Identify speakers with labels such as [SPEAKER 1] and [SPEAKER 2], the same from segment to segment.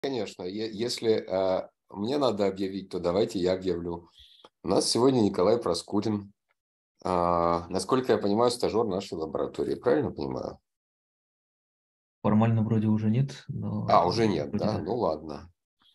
[SPEAKER 1] Конечно, если мне надо объявить, то давайте я объявлю. У нас сегодня Николай Проскурин. Насколько я понимаю, стажер нашей лаборатории. Правильно понимаю?
[SPEAKER 2] Формально вроде уже нет, но
[SPEAKER 1] Уже нет,
[SPEAKER 2] вроде
[SPEAKER 1] да?
[SPEAKER 2] да.
[SPEAKER 1] Ну ладно.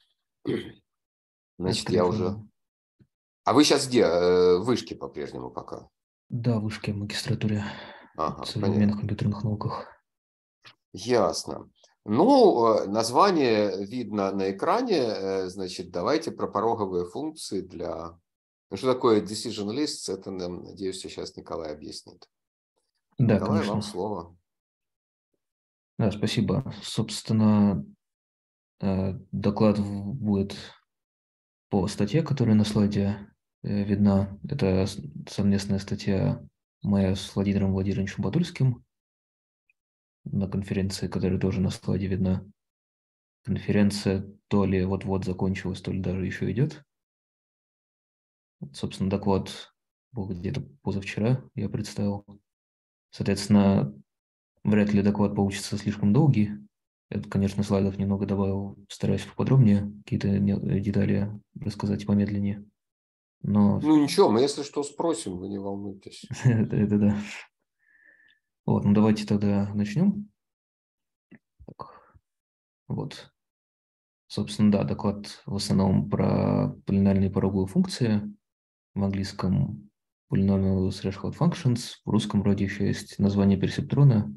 [SPEAKER 2] Я,
[SPEAKER 1] Значит,
[SPEAKER 2] скорее
[SPEAKER 1] я уже...
[SPEAKER 2] всего,
[SPEAKER 1] А вы сейчас где? В Вышке по-прежнему пока?
[SPEAKER 2] да, вышки в магистратуре в
[SPEAKER 1] Ага,
[SPEAKER 2] современных
[SPEAKER 1] понятно.
[SPEAKER 2] компьютерных науках.
[SPEAKER 1] Ясно. Ну, название видно на экране. Значит, давайте про пороговые функции для... Ну, что такое decision lists? Это, надеюсь, сейчас Николай объяснит.
[SPEAKER 2] Да,
[SPEAKER 1] Николай, вам
[SPEAKER 2] конечно.
[SPEAKER 1] слово.
[SPEAKER 2] Да, спасибо. Собственно, доклад будет по статье, которая на слайде видна. Это совместная статья моя с Владимиром Владимировичем Батульским на конференции, которая тоже на слайде видна. Конференция то ли вот-вот закончилась, то ли даже еще идет. Собственно, доклад был где-то позавчера, я представил. Соответственно, вряд ли доклад получится слишком долгий. Я, конечно, слайдов немного добавил, стараюсь поподробнее какие-то детали рассказать помедленнее. Но
[SPEAKER 1] Ну, ничего, мы, если что, спросим, вы не волнуйтесь.
[SPEAKER 2] это да. Вот, ну давайте тогда начнем. Так, вот. Собственно, да, доклад в основном про полиномиальные пороговые функции. В английском polynomial threshold functions. В русском вроде еще есть название персептрона.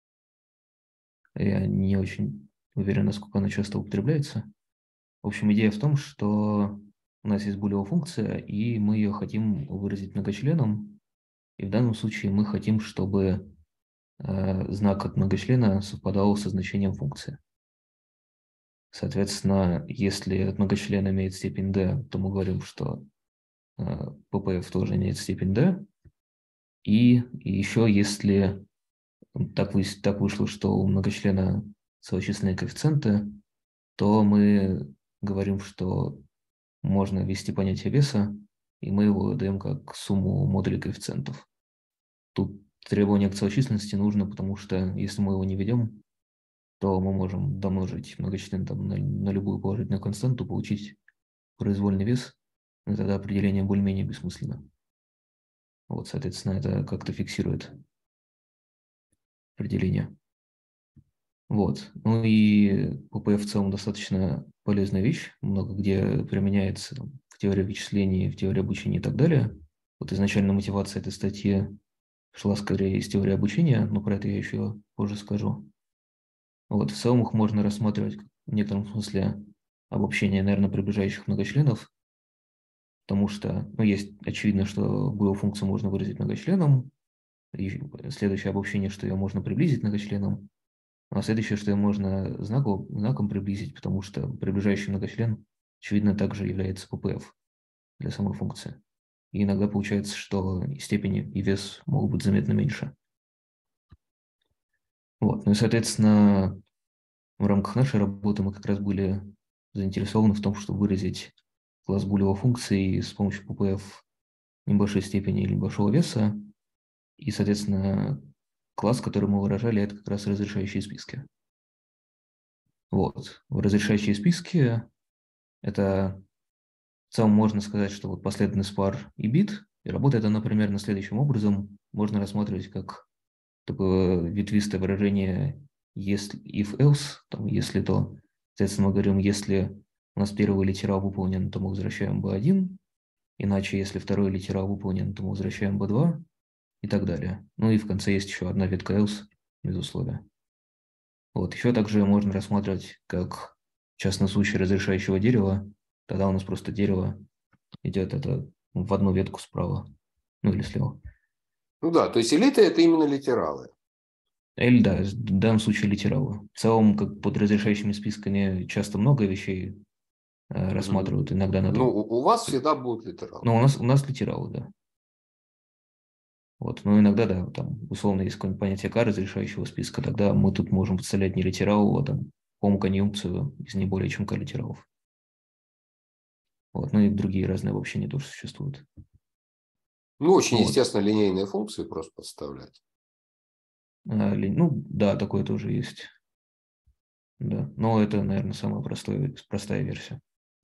[SPEAKER 2] Я не очень уверен, насколько она часто употребляется. В общем, идея в том, что у нас есть булевая функция, и мы ее хотим выразить многочленом. И в данном случае мы хотим, чтобы знак от многочлена совпадал со значением функции. Соответственно, если этот многочлен имеет степень d, то мы говорим, что PPF тоже имеет степень d. И еще, если так вышло, что у многочлена целочисленные коэффициенты, то мы говорим, что можно ввести понятие веса, и мы его даем как сумму модулей коэффициентов. Тут требование к целочисленности нужно, потому что если мы его не ведем, то мы можем домножить многочлен там, на любую положительную константу, получить произвольный вес, и тогда определение более-менее бессмысленно. Вот, соответственно, это как-то фиксирует определение. Вот. Ну и PPF в целом достаточно полезная вещь, много где применяется там, в теории вычислений, в теории обучения и так далее. Вот изначально мотивация этой статьи шла скорее из теории обучения, но про это я еще позже скажу. Вот, в целом их можно рассматривать в некотором смысле обобщение, наверное, приближающих многочленов, потому что, ну, есть очевидно, что булевую функцию можно выразить многочленом, и следующее обобщение, что ее можно приблизить многочленом, а следующее, что ее можно знаком приблизить, потому что приближающий многочлен, очевидно, также является PPF для самой функции. И иногда получается, что и степени, и вес могут быть заметно меньше. Вот. Ну и, соответственно, в рамках нашей работы мы как раз были заинтересованы в том, чтобы выразить класс булевой функции с помощью PPF небольшой степени или большого веса. И, соответственно, класс, который мы выражали, это как раз разрешающие списки. Вот. Разрешающие списки – это в целом можно сказать, что вот последовательность пар и бит, и работает она примерно следующим образом. Можно рассматривать как такое ветвистое выражение если, if else, там, если то. Соответственно, мы говорим, если у нас первый литерал выполнен, то мы возвращаем b1, иначе, если второй литерал выполнен, то мы возвращаем b2 и так далее. Ну и в конце есть еще одна ветка else без условия. Вот. Еще также можно рассматривать как частный случай разрешающего дерева. Тогда у нас просто дерево идет это в одну ветку справа, ну или слева.
[SPEAKER 1] Ну да, то есть элиты – это именно литералы.
[SPEAKER 2] Или да, в данном случае литералы. В целом, как под разрешающими списками часто много вещей
[SPEAKER 1] Мгм.
[SPEAKER 2] рассматривают. Иногда
[SPEAKER 1] Ну,
[SPEAKER 2] надо...
[SPEAKER 1] у вас всегда будут литералы.
[SPEAKER 2] Но у нас литералы, да. Вот. Но иногда, да, там, условно, есть какое-нибудь понятие К разрешающего списка, тогда мы тут можем подставлять не литерал, а там homo-конъюнкцию из не более чем К литералов. Вот. Ну и другие разные обобщения тоже существуют.
[SPEAKER 1] Ну, очень
[SPEAKER 2] Вот.
[SPEAKER 1] естественно линейные функции просто подставлять.
[SPEAKER 2] Ну, да, такое тоже есть. Да. Но это, наверное, самая простая версия.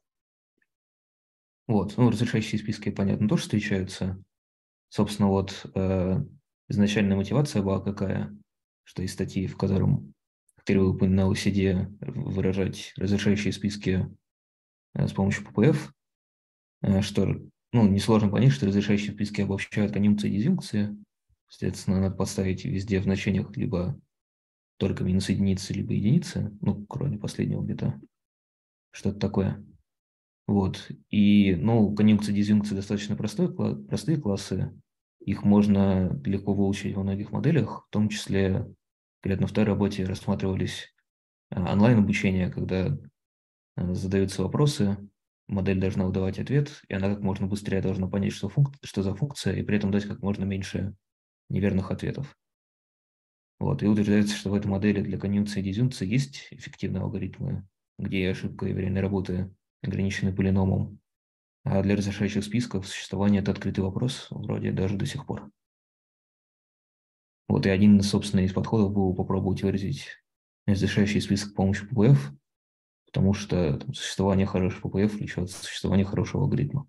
[SPEAKER 2] Вот. Ну, разрешающие списки, понятно, тоже встречаются. Собственно, вот изначальная мотивация была какая, что из статьи, в котором ты упоминал CD, выражать разрешающие списки с помощью PPF, что, ну, несложно понять, что разрешающие списки обобщают конъюнкции и дизъюнкции. Соответственно, надо подставить везде в значениях либо только минус единицы, либо единицы, ну, кроме последнего бита, что-то такое. Вот. И, ну, конъюнкции и дизъюнкции достаточно простые классы. Их можно легко выучить во многих моделях, в том числе, говорят, на второй работе рассматривались онлайн-обучение, когда задаются вопросы, модель должна выдавать ответ, и она как можно быстрее должна понять, что за функция, и при этом дать как можно меньше неверных ответов. Вот. И утверждается, что в этой модели для конъюнкции и дизъюнкции есть эффективные алгоритмы, где ошибка и время работы ограничены полиномом. А для разрешающих списков существование – это открытый вопрос, вроде даже до сих пор. Вот и один, собственно, из подходов был попробовать выразить разрешающий список с помощью PPF, потому что там, существование хорошего PPF влечет от существования хорошего алгоритма.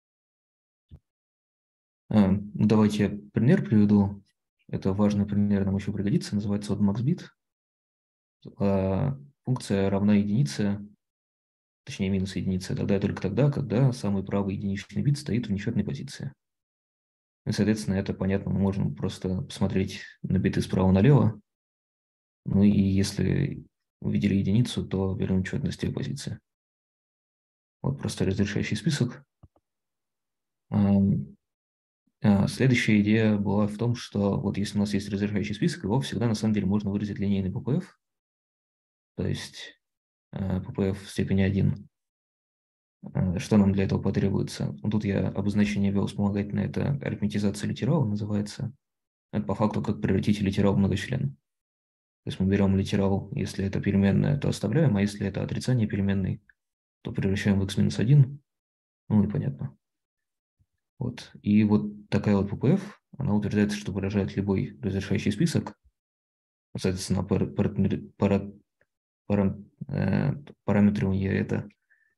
[SPEAKER 2] Ну, давайте я пример приведу. Это важный пример, нам еще пригодится. Называется он maxbit. Функция равна единице, точнее минус единице, тогда и только тогда, когда самый правый единичный бит стоит в нечетной позиции. И, соответственно, это понятно, мы можем просто посмотреть на биты справа налево. Ну и если увидели единицу, то берем четность той позиции. Вот просто разрешающий список. Следующая идея была в том, что вот если у нас есть разрешающий список, его всегда на самом деле можно выразить линейный PPF, то есть PPF в степени 1. Что нам для этого потребуется? Вот тут я обозначение ввел вспомогательное, это арифметизация литерала называется. Это по факту как превратить литерал в многочлен. То есть мы берем литерал, если это переменная, то оставляем, а если это отрицание переменной, то превращаем в x-1. Ну и понятно. Вот. И вот такая вот PPF, она утверждается, что выражает любой разрешающий список. Соответственно, параметрирование это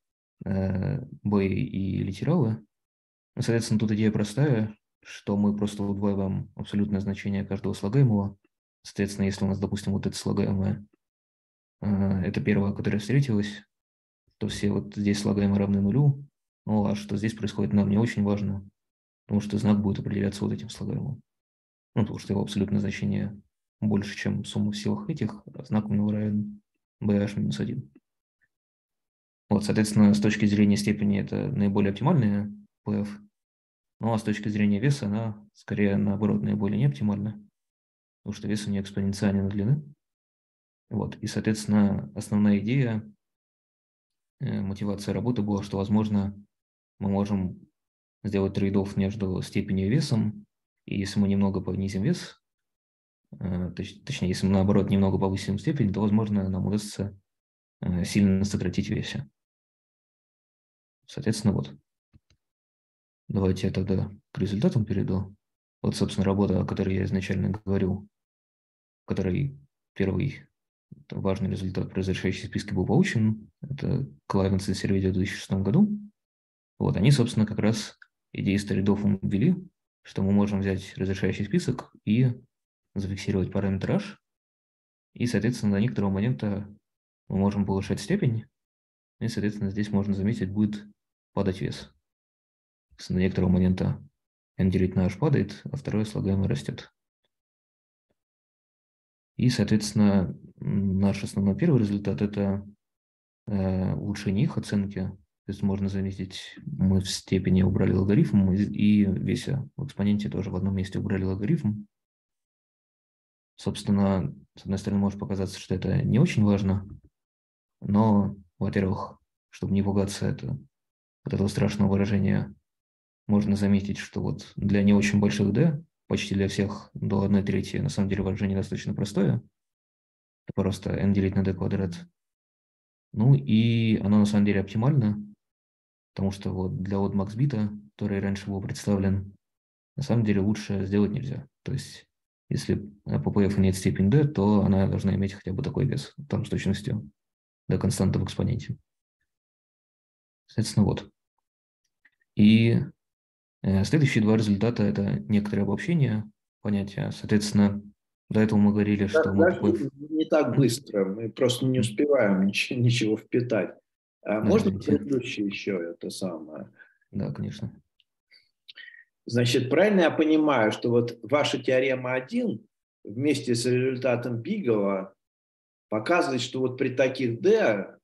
[SPEAKER 2] B и литералы. Соответственно, тут идея простая, что мы просто удваиваем абсолютное значение каждого слагаемого. Соответственно, если у нас, допустим, вот это слагаемое, это первое, которое встретилось, то все вот здесь слагаемые равны нулю. Ну, а что здесь происходит, нам не очень важно, потому что знак будет определяться вот этим слагаемым. Ну, потому что его абсолютное значение больше, чем сумма в силах этих, а знак у него равен bh-1. Вот, соответственно, с точки зрения степени это наиболее оптимальная PF, ну а с точки зрения веса она скорее наоборот наиболее неоптимальна, потому что вес у нее экспоненциален от длины. Вот, и, соответственно, основная идея, мотивация работы была, что, возможно, мы можем сделать трейд-офф между степенью и весом, и если мы немного понизим вес, точнее, если мы, наоборот, немного повысим степень, то, возможно, нам удастся сильно сократить весе. Соответственно, вот. Давайте я тогда к результатам перейду. Вот, собственно, работа, о которой я изначально говорил, в которой первый важный результат про разрешающие списки был получен. Это Клавенс и Сервидио в 2006 году. Вот, они, собственно, как раз идеи стрейдов ввели, что мы можем взять разрешающий список и зафиксировать параметр h, и, соответственно, до некоторого момента мы можем повышать степень, и, соответственно, здесь можно заметить, будет падать вес. До некоторого момента n делить на h падает, а второе слагаемое растет. И, соответственно, наш основной первый результат – это улучшение их оценки. То есть можно заметить, мы в степени убрали логарифм и весе в экспоненте тоже в одном месте убрали логарифм. Собственно, с одной стороны, может показаться, что это не очень важно, но, во-первых, чтобы не пугаться от этого страшного выражения, можно заметить, что вот для не очень больших d, почти для всех до 1/3, на самом деле выражение достаточно простое. Это просто n делить на d квадрат. Ну и оно на самом деле оптимально, потому что вот для odd max бита, который раньше был представлен, на самом деле лучше сделать нельзя. То есть если PPF имеет степень d, то она должна иметь хотя бы такой вес, там с точностью d константа в экспоненте. Соответственно, вот. И следующие два результата – это некоторое обобщение понятия. Соответственно, до этого мы говорили, что мы
[SPEAKER 3] Даже
[SPEAKER 2] PPF…
[SPEAKER 3] не так быстро, мы просто не успеваем ничего впитать.
[SPEAKER 2] Да,
[SPEAKER 3] Можно
[SPEAKER 2] извините.
[SPEAKER 3] предыдущее еще это самое?
[SPEAKER 2] Да, конечно.
[SPEAKER 3] Значит, правильно я понимаю, что вот ваша теорема 1 вместе с результатом Бигела показывает, что вот при таких d,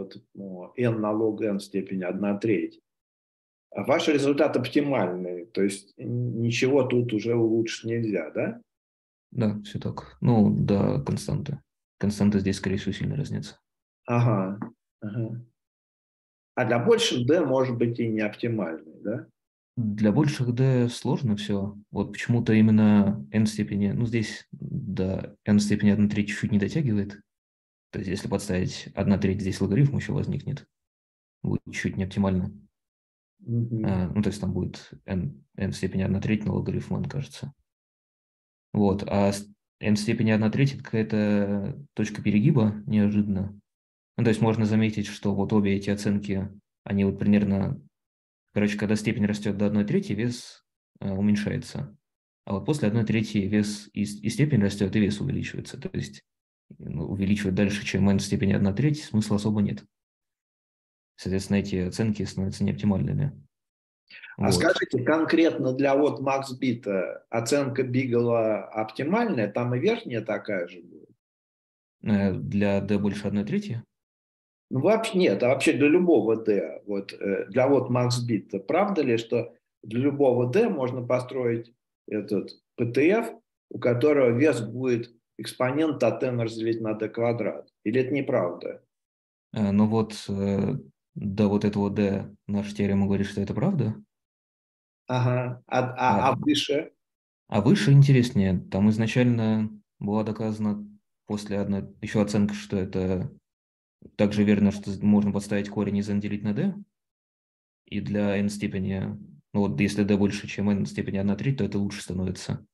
[SPEAKER 3] n на log n в степени 1/3, ваш результат оптимальный, то есть ничего тут уже улучшить нельзя, да?
[SPEAKER 2] Да, все так. Ну, да, константы. Константы здесь, скорее всего, сильно разнятся.
[SPEAKER 3] Ага, ага. А для больших d может быть и не оптимальный, да?
[SPEAKER 2] Для больших d сложно все. Вот почему-то именно n степени, ну, здесь, да, n степени 1/3 чуть-чуть не дотягивает. То есть, если подставить 1/3, здесь логарифм еще возникнет. Будет чуть не оптимально.
[SPEAKER 3] Мгм.
[SPEAKER 2] Ну, то есть, там будет n степени 1/3 на логарифм n, кажется. Вот. А n степени 1/3 это какая-то точка перегиба неожиданно. Ну, то есть, можно заметить, что вот обе эти оценки, они вот примерно… Короче, когда степень растет до 1/3, вес уменьшается. А вот после 1/3 вес и степень растет, и вес увеличивается. То есть увеличивать дальше, чем n в степени 1/3, смысла особо нет. Соответственно, эти оценки становятся неоптимальными.
[SPEAKER 3] А
[SPEAKER 2] Вот.
[SPEAKER 3] скажите, конкретно для вот Макс-бита оценка Бигела оптимальная, там и верхняя такая же будет?
[SPEAKER 2] Для d больше 1/3.
[SPEAKER 3] Ну, вообще нет, а вообще для любого d, вот для вот Макс-бита, правда ли, что для любого d можно построить этот PTF, у которого вес будет экспонент от n разделить на d квадрат? Или это неправда?
[SPEAKER 2] Но вот до вот этого d наша теорема говорит, что это правда.
[SPEAKER 3] Ага.
[SPEAKER 2] А,
[SPEAKER 3] А выше?
[SPEAKER 2] а выше интереснее. Там изначально была доказана после одной еще оценка, что это также верно, что можно подставить корень из n делить на d. И для n степени, ну вот если d больше, чем n степени 1/3, то это лучше становится.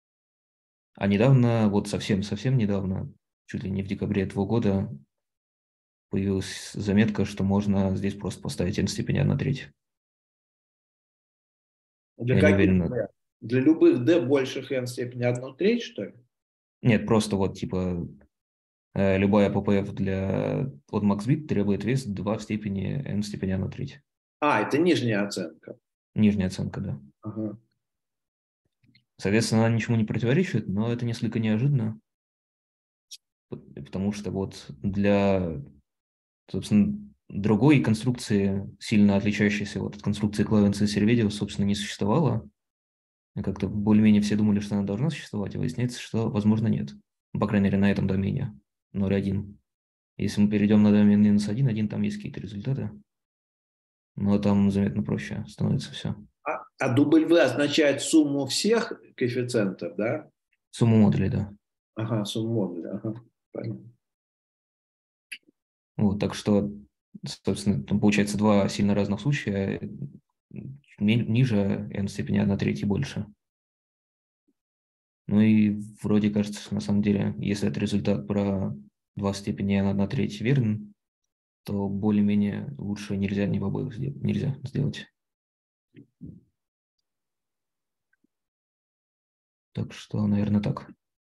[SPEAKER 2] А недавно, вот совсем недавно, чуть ли не в декабре этого года, появилась заметка, что можно здесь просто поставить n степени 1/3.
[SPEAKER 3] Для
[SPEAKER 2] Я не
[SPEAKER 3] каких
[SPEAKER 2] уверен.
[SPEAKER 3] d? Для любых d больших n степени 1/3, что ли?
[SPEAKER 2] Нет, просто вот типа любая PPF для от MaxBit требует вес 2 в степени n в степени 1/3.
[SPEAKER 3] А, это нижняя оценка.
[SPEAKER 2] Нижняя оценка, да.
[SPEAKER 3] Ага.
[SPEAKER 2] Соответственно, она ничему не противоречит, но это несколько неожиданно, потому что вот для, собственно, другой конструкции, сильно отличающейся вот от конструкции Клавенца и Серведио, собственно, не существовало. И как-то более-менее все думали, что она должна существовать, а выясняется, что, возможно, нет. Ну, по крайней мере, на этом домене, 0.1. Если мы перейдем на домен -1, там есть какие-то результаты, но там заметно проще становится все.
[SPEAKER 3] А W означает сумму всех коэффициентов, да?
[SPEAKER 2] Сумму модулей, да.
[SPEAKER 3] Ага, сумму модуля. Ага, понятно.
[SPEAKER 2] Вот, так что, собственно, там получается два сильно разных случая, ниже n в степени 1/3 и больше. Ну и вроде кажется, что на самом деле, если это результат про 2 в степени n 1/3 верен, то более-менее лучше нельзя ни в обоих нельзя сделать. Так что, наверное, так.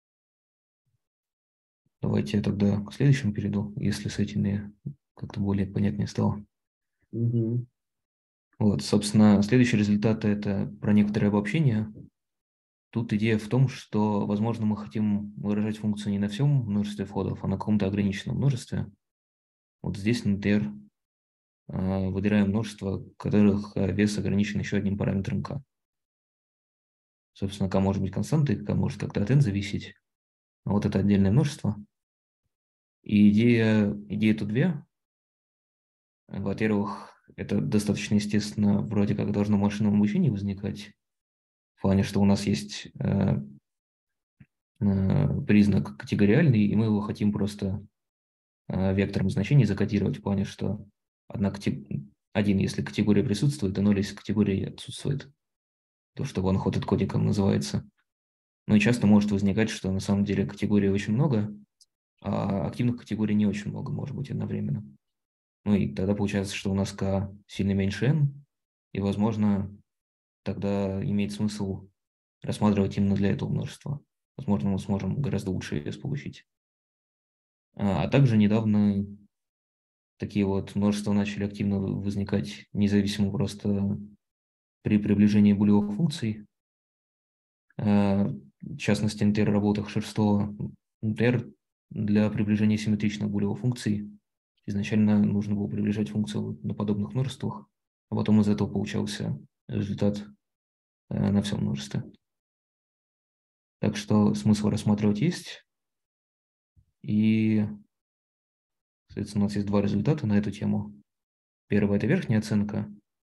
[SPEAKER 2] Давайте я тогда к следующему перейду, если с этими как-то более понятнее стало.
[SPEAKER 3] Угу.
[SPEAKER 2] Вот, собственно, следующий результат – это про некоторое обобщение. Тут идея в том, что, возможно, мы хотим выражать функцию не на всем множестве входов, а на каком-то ограниченном множестве. Вот здесь, например, выделяем множество, которых вес ограничен еще одним параметром k. Собственно, k может быть константой, k может как-то от n зависеть. А вот это отдельное множество. И идея тут две. Во-первых, это достаточно естественно, вроде как должно в машинном обучении возникать, в плане, что у нас есть признак категориальный, и мы его хотим просто вектором значений закодировать в плане, что один, если категория присутствует, и 0, если категория отсутствует. То, что one-hot кодиком называется. Ну и часто может возникать, что на самом деле категорий очень много, а активных категорий не очень много может быть одновременно. Ну и тогда получается, что у нас k сильно меньше n, и, возможно, тогда имеет смысл рассматривать именно для этого множества. Возможно, мы сможем гораздо лучше вес получить. А также недавно такие вот множества начали активно возникать независимо просто при приближении булевых функций. В частности, NTR работах Шерстова. NTR для приближения симметричных булевых функций изначально нужно было приближать функцию на подобных множествах, а потом из этого получался результат на всем множестве. Так что смысл рассматривать есть. И, соответственно, у нас есть два результата на эту тему. Первый – это верхняя оценка.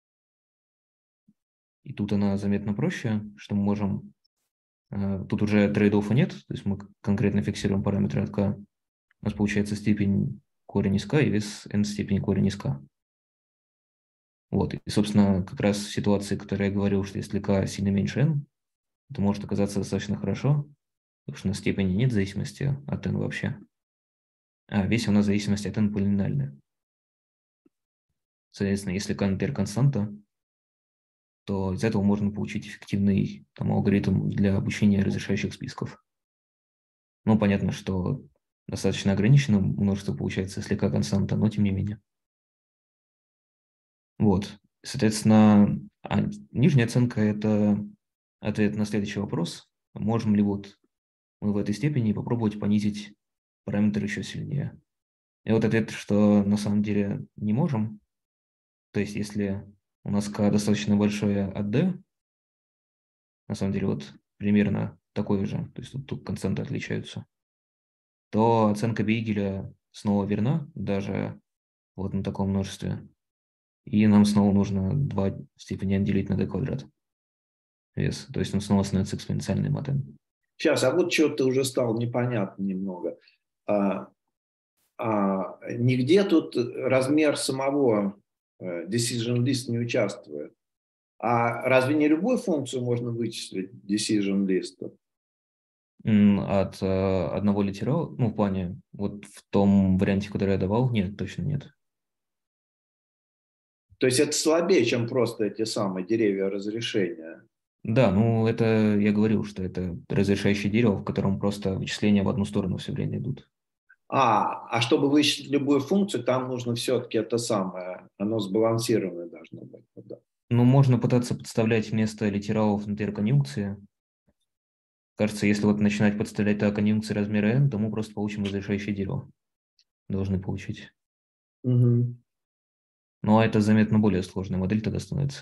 [SPEAKER 2] И тут она заметно проще, что мы можем… Тут уже трейд-оффа нет, то есть мы конкретно фиксируем параметры от k. У нас получается степень корень из k и вес n степени корень из k. Вот. И, собственно, как раз в ситуации, в которой я говорил, что если k сильно меньше n, это может оказаться достаточно хорошо, потому что на степени нет зависимости от n вообще. А в весе у нас зависимость от n полиномиальная. Соответственно, если k, например, константа, то из этого можно получить эффективный алгоритм для обучения разрешающих списков. Ну, понятно, что достаточно ограниченное множество получается, если k константа, но тем не менее. Вот. Соответственно, нижняя оценка – это ответ на следующий вопрос. Можем ли вот мы в этой степени попробовать понизить параметр еще сильнее? И вот ответ, что на самом деле не можем. То есть если у нас k достаточно большое от d, на самом деле вот примерно такое же, то есть тут константы отличаются, то оценка Бейгеля снова верна, даже вот на таком множестве. И нам снова нужно 2 в степени n делить на d квадрат вес. То есть он снова становится экспоненциальным от n.
[SPEAKER 3] Сейчас, а вот что-то уже стало непонятно немного. Нигде тут размер самого decision list не участвует. А разве не любую функцию можно вычислить decision list?
[SPEAKER 2] От одного литерала, ну, в плане, вот в том варианте, который я давал, нет, точно нет.
[SPEAKER 3] То есть это слабее, чем просто эти самые деревья разрешения.
[SPEAKER 2] Да, ну, это я говорил, что это разрешающее дерево, в котором просто вычисления в одну сторону все время идут.
[SPEAKER 3] А чтобы вычислить любую функцию, там нужно все-таки это самое, оно сбалансированное должно быть. Да.
[SPEAKER 2] Ну, можно пытаться подставлять вместо литералов интерконъюнкции. Кажется, если вот начинать подставлять так конъюнкции размера n, то мы просто получим разрешающее дерево. Должны получить.
[SPEAKER 3] Угу.
[SPEAKER 2] Но это заметно более сложная модель тогда становится.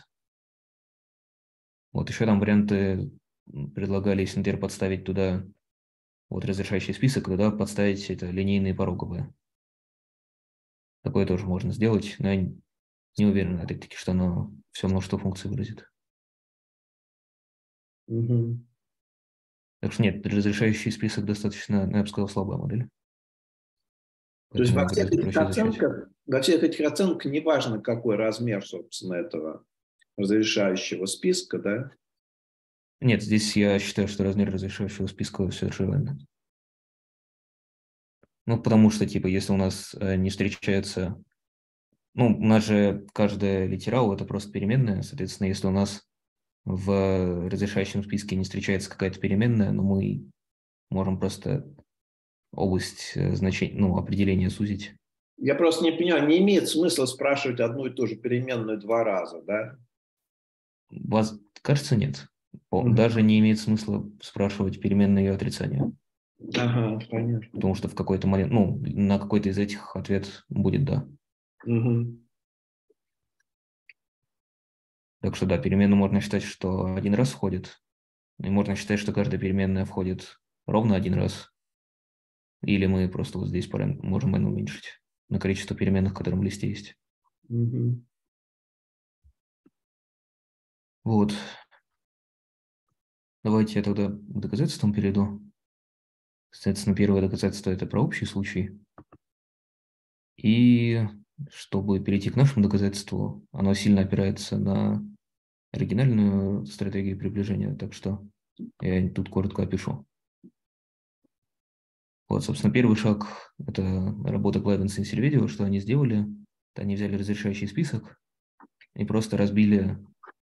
[SPEAKER 2] Вот еще там варианты предлагали, если, например, подставить туда вот разрешающий список, туда подставить это линейные пороговые. Такое тоже можно сделать, но я не уверен, опять-таки, что оно все множество функций выразит.
[SPEAKER 3] Угу.
[SPEAKER 2] Так что нет, разрешающий список достаточно, ну, я бы сказал, слабая модель.
[SPEAKER 3] То есть
[SPEAKER 2] Поэтому ее гораздо проще изучать.
[SPEAKER 3] во всех этих оценках не важно, какой размер, собственно, этого разрешающего списка, да?
[SPEAKER 2] Нет, здесь я считаю, что размер разрешающего списка все релевантно. Ну, потому что, типа, если у нас не встречается… Ну, у нас же каждая литерал – это просто переменная. Соответственно, если у нас в разрешающем списке не встречается какая-то переменная, но мы можем просто область значения, ну, определения сузить.
[SPEAKER 3] Я просто не понимаю, не имеет смысла спрашивать одну и ту же переменную 2 раза, да?
[SPEAKER 2] Вас, кажется, нет.
[SPEAKER 3] Угу.
[SPEAKER 2] Даже не имеет смысла спрашивать переменное ее отрицание.
[SPEAKER 3] Ага, понятно.
[SPEAKER 2] Потому что в какой-то момент, ну, на какой-то из этих ответ будет «да».
[SPEAKER 3] Угу.
[SPEAKER 2] Так что да, переменную можно считать, что один раз входит, и можно считать, что каждая переменная входит ровно один раз. Или мы просто вот здесь можем n уменьшить на количество переменных, которые в листе есть.
[SPEAKER 3] Угу.
[SPEAKER 2] Вот. Давайте я тогда к доказательствам перейду. Соответственно, первое доказательство – это про общий случай. И чтобы перейти к нашему доказательству, оно сильно опирается на оригинальную стратегию приближения, так что я тут коротко опишу. Вот, собственно, первый шаг – это работа Клайвенса и Серведио. Что они сделали? Это они взяли разрешающий список и просто разбили,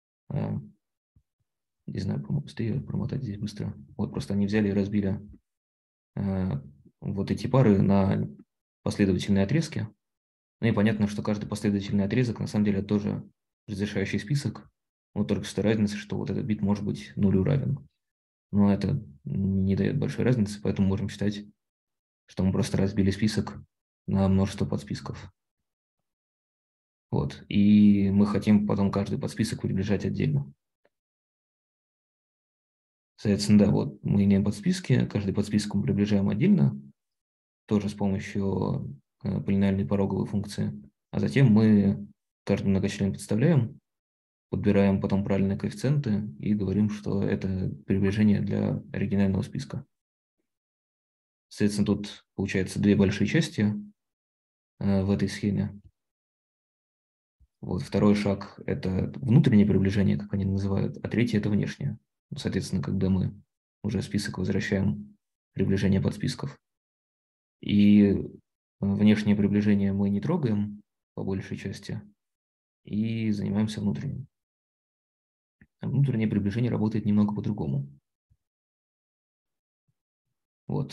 [SPEAKER 2] не знаю, быстрее промотать здесь быстро. Вот просто они взяли и разбили вот эти пары на последовательные отрезки. Ну и понятно, что каждый последовательный отрезок на самом деле тоже разрешающий список. Вот только что разница, что вот этот бит может быть нулю равен. Но это не дает большой разницы, поэтому можем считать, что мы просто разбили список на множество подсписков. Вот. И мы хотим потом каждый подсписок приближать отдельно. Соответственно, да, вот мы имеем подсписки, каждый подсписок мы приближаем отдельно, тоже с помощью полиномиальной пороговой функции. А затем мы каждый многочлен подставляем, подбираем потом правильные коэффициенты и говорим, что это приближение для оригинального списка. Соответственно, тут получается две большие части в этой схеме. Вот второй шаг – это внутреннее приближение, как они называют, а третий – это внешнее. Соответственно, когда мы уже список возвращаем приближение подсписков. И внешнее приближение мы не трогаем по большей части и занимаемся внутренним. А внутреннее приближение работает немного по-другому. Вот.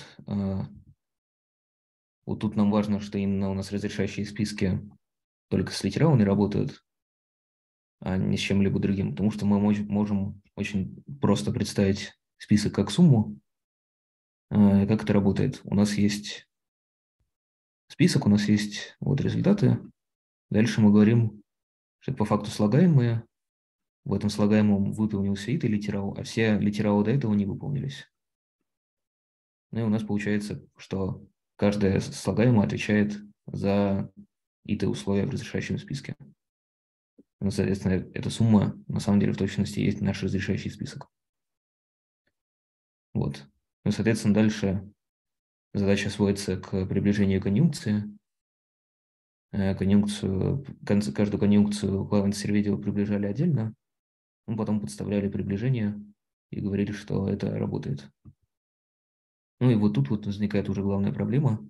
[SPEAKER 2] Вот тут нам важно, что именно у нас разрешающие списки только с литералами работают, а не с чем-либо другим, потому что мы можем очень просто представить список как сумму. Как это работает? У нас есть список, у нас есть вот результаты. Дальше мы говорим, что это по факту слагаемые. В этом слагаемом выполнился ит и литерал, а все литералы до этого не выполнились. Ну и у нас получается, что каждое слагаемое отвечает за ит и условия в разрешающем списке. Ну, соответственно, эта сумма на самом деле в точности есть наш разрешающий список. Вот. Ну, соответственно, дальше задача сводится к приближению конъюнкции. Каждую конъюнкцию Клайвенс и Серведио приближали отдельно, мы потом подставляли приближение и говорили, что это работает. Ну и вот тут вот возникает уже главная проблема,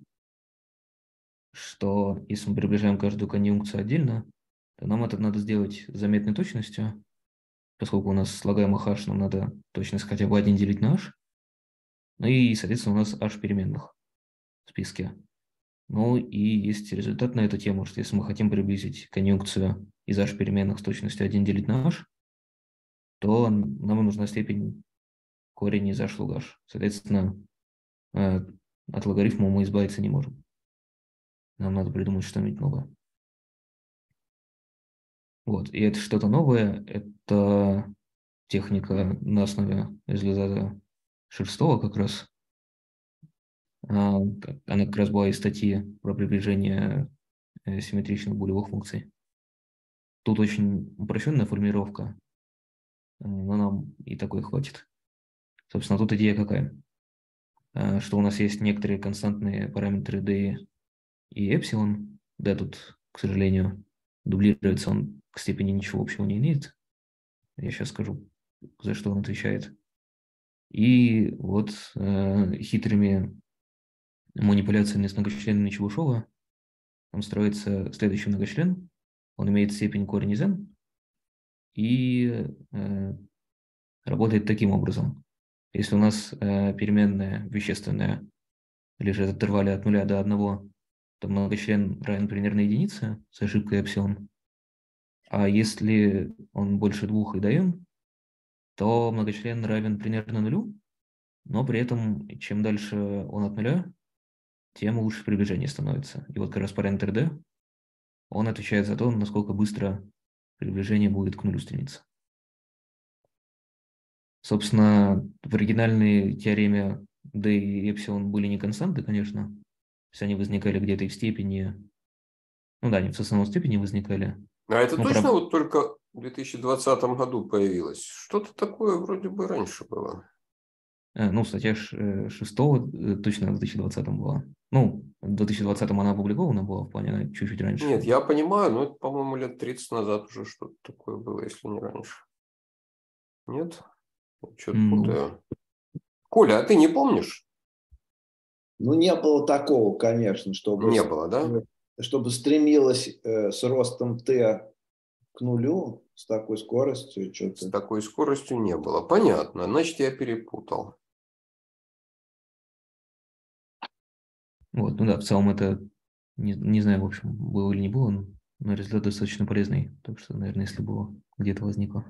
[SPEAKER 2] что если мы приближаем каждую конъюнкцию отдельно, то нам это надо сделать с заметной точностью, поскольку у нас слагаемых h, нам надо точность хотя бы 1 делить на h, ну и, соответственно, у нас h переменных в списке. Ну и есть результат на эту тему, что если мы хотим приблизить конъюнкцию из h переменных с точностью 1 делить на h, то нам нужна степень корень из h лог h. Соответственно, от логарифма мы избавиться не можем. Нам надо придумать что-нибудь новое. Вот. И это что-то новое, это техника на основе результата Шерстова как раз. Она как раз была из статьи про приближение симметричных булевых функций. Тут очень упрощенная формулировка, но нам и такой хватит. Собственно, тут идея какая? Что у нас есть некоторые константные параметры d и эпсилон. D тут, к сожалению, дублируется, он к степени ничего общего не имеет. Я сейчас скажу, за что он отвечает. И вот хитрыми манипуляциями с многочленами Чебушева там строится следующий многочлен. Он имеет степень корень из n и работает таким образом. Если у нас переменная вещественная лежит в интервале от 0 до 1, то многочлен равен примерно единице с ошибкой эпсилон. А если он больше 2 и до n, то многочлен равен примерно нулю, но при этом чем дальше он от нуля, тем лучше приближение становится. И вот как раз параметр d, он отвечает за то, насколько быстро приближение будет к нулю стремиться. Собственно, в оригинальной теореме d и эпсилон были не константы, конечно. То есть они возникали где-то и в степени, ну да, они в основном степени возникали.
[SPEAKER 1] А это точно вот только в 2020 году появилось? Что-то такое вроде бы раньше было.
[SPEAKER 2] Ну, статья 6 точно в 2020 была. Ну, в 2020 она опубликована была, в плане она чуть-чуть раньше.
[SPEAKER 1] Нет, я понимаю, но это, по-моему, лет 30 назад уже что-то такое было, если не раньше. Нет? Что-то путаю. Коля, а ты не помнишь?
[SPEAKER 3] Ну, не было такого, конечно, чтобы,
[SPEAKER 1] Не было, да?
[SPEAKER 3] чтобы стремилось с ростом t к нулю с такой скоростью.
[SPEAKER 1] С
[SPEAKER 3] Что-то.
[SPEAKER 1] такой скоростью не было. Понятно. Значит, я перепутал.
[SPEAKER 2] Вот, ну да, в целом это, не знаю, в общем, было или не было, но результат достаточно полезный. Так что, наверное, если было, где-то возникло.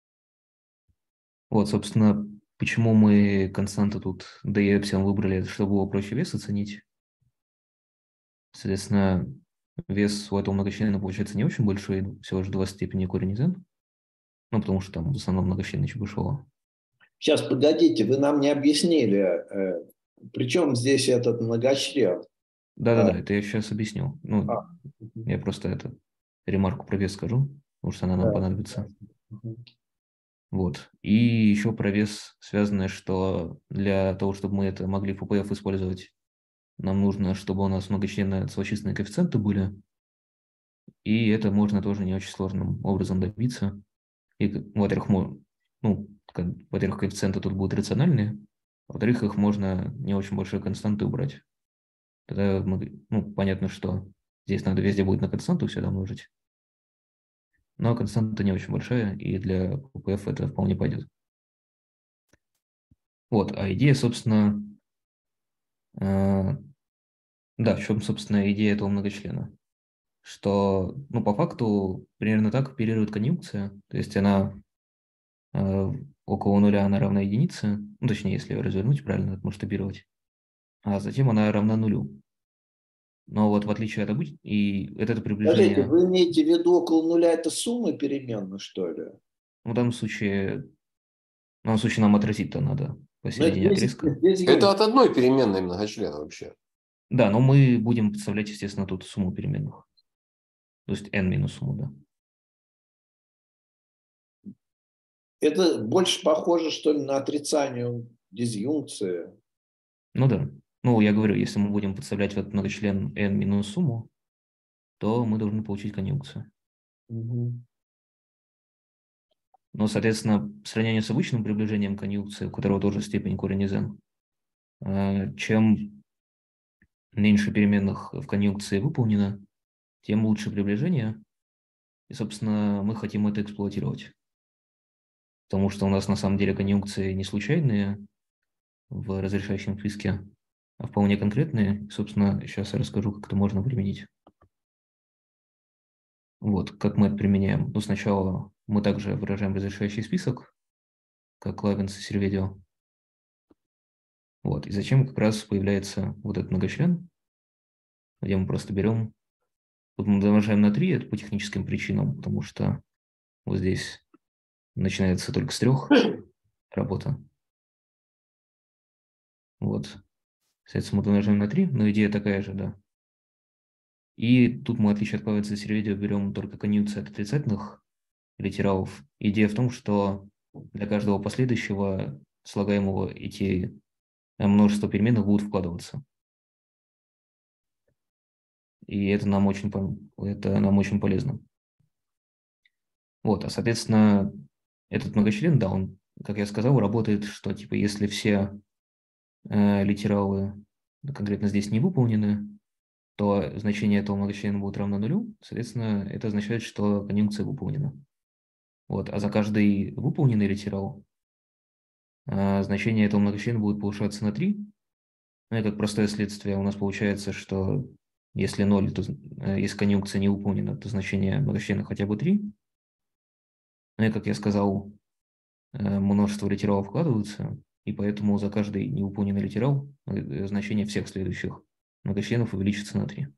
[SPEAKER 2] Вот, собственно, почему мы константы тут d и эпсилон выбрали, чтобы было проще вес оценить. Соответственно, вес у этого многочлена получается не очень большой, всего лишь 2 степени корень из n. Ну, потому что там в основном многочлен Чебышева.
[SPEAKER 3] Сейчас, погодите, вы нам не объяснили, при чем здесь этот многочлен?
[SPEAKER 2] Да-да-да, это я сейчас объясню. Ну,
[SPEAKER 3] А,
[SPEAKER 2] я просто ремарку про вес скажу, потому что она нам
[SPEAKER 3] да.
[SPEAKER 2] понадобится. Вот. И еще про вес связанное, что для того, чтобы мы это могли в PPF использовать, нам нужно, чтобы у нас многочленные целочисленные коэффициенты были. И это можно тоже не очень сложным образом добиться. И, во-первых, во-первых, коэффициенты тут будут рациональные, а во-вторых, их можно не очень большие константы убрать. Тогда понятно, что здесь надо везде будет на константу всегда умножить. Но константа не очень большая, и для PPF это вполне пойдет. Вот, а идея, собственно, да, в чем, собственно, идея этого многочлена? Что, по факту, примерно так оперирует конъюнкция, то есть она около нуля она равна единице, ну, точнее, если ее развернуть правильно, отмасштабировать, а затем она равна нулю. Но вот в отличие от обычного, и это
[SPEAKER 3] Скажите,
[SPEAKER 2] приближение,
[SPEAKER 3] вы имеете в виду около нуля это суммы переменных, что ли?
[SPEAKER 2] в данном случае нам отразить-то надо
[SPEAKER 3] Но это
[SPEAKER 2] посередине отрезка.
[SPEAKER 3] без
[SPEAKER 1] Это
[SPEAKER 3] юнит.
[SPEAKER 1] от одной переменной многочлена вообще.
[SPEAKER 2] Да, но мы будем подставлять, естественно, тут сумму переменных. То есть n минус сумму, да.
[SPEAKER 3] Это больше похоже, что ли, на отрицание дизъюнкции.
[SPEAKER 2] Ну да. Ну, я говорю, если мы будем подставлять в этот многочлен n минус сумму, то мы должны получить конъюнкцию.
[SPEAKER 3] Мгм.
[SPEAKER 2] Но, соответственно, в сравнении с обычным приближением конъюнкции, у которого тоже степень корень из n, чем меньше переменных в конъюнкции выполнено, тем лучше приближение. И, собственно, мы хотим это эксплуатировать. Потому что у нас на самом деле конъюнкции не случайные в разрешающем списке, а вполне конкретные. Собственно, сейчас я расскажу, как это можно применить. Вот, как мы это применяем. Ну, сначала мы также выражаем разрешающий список, как Лавинс и Серведио. Вот, и зачем как раз появляется вот этот многочлен, где мы просто берем, тут мы умножаем на 3, это по техническим причинам, потому что вот здесь начинается только с 3 работа. Вот, соответственно, мы умножаем на 3, но идея такая же, да. И тут мы, в отличие от Лавинса и Серведио, берем только конъюнкцию от отрицательных литералов. Идея в том, что для каждого последующего слагаемого эти множество переменных будут вкладываться. И это нам очень полезно. Вот, а соответственно, этот многочлен, да, он, как я сказал, работает, что типа если все литералы конкретно здесь не выполнены, то значение этого многочлена будет равно нулю, соответственно, это означает, что конъюнкция выполнена. Вот, а за каждый выполненный литерал значение этого многочлена будет повышаться на 3. Ну и как простое следствие у нас получается, что если 0, то если конъюнкция не выполнена, то значение многочлена хотя бы 3. Ну и как я сказал, множество литералов вкладываются, и поэтому за каждый невыполненный литерал значение всех следующих многочленов увеличится на 3.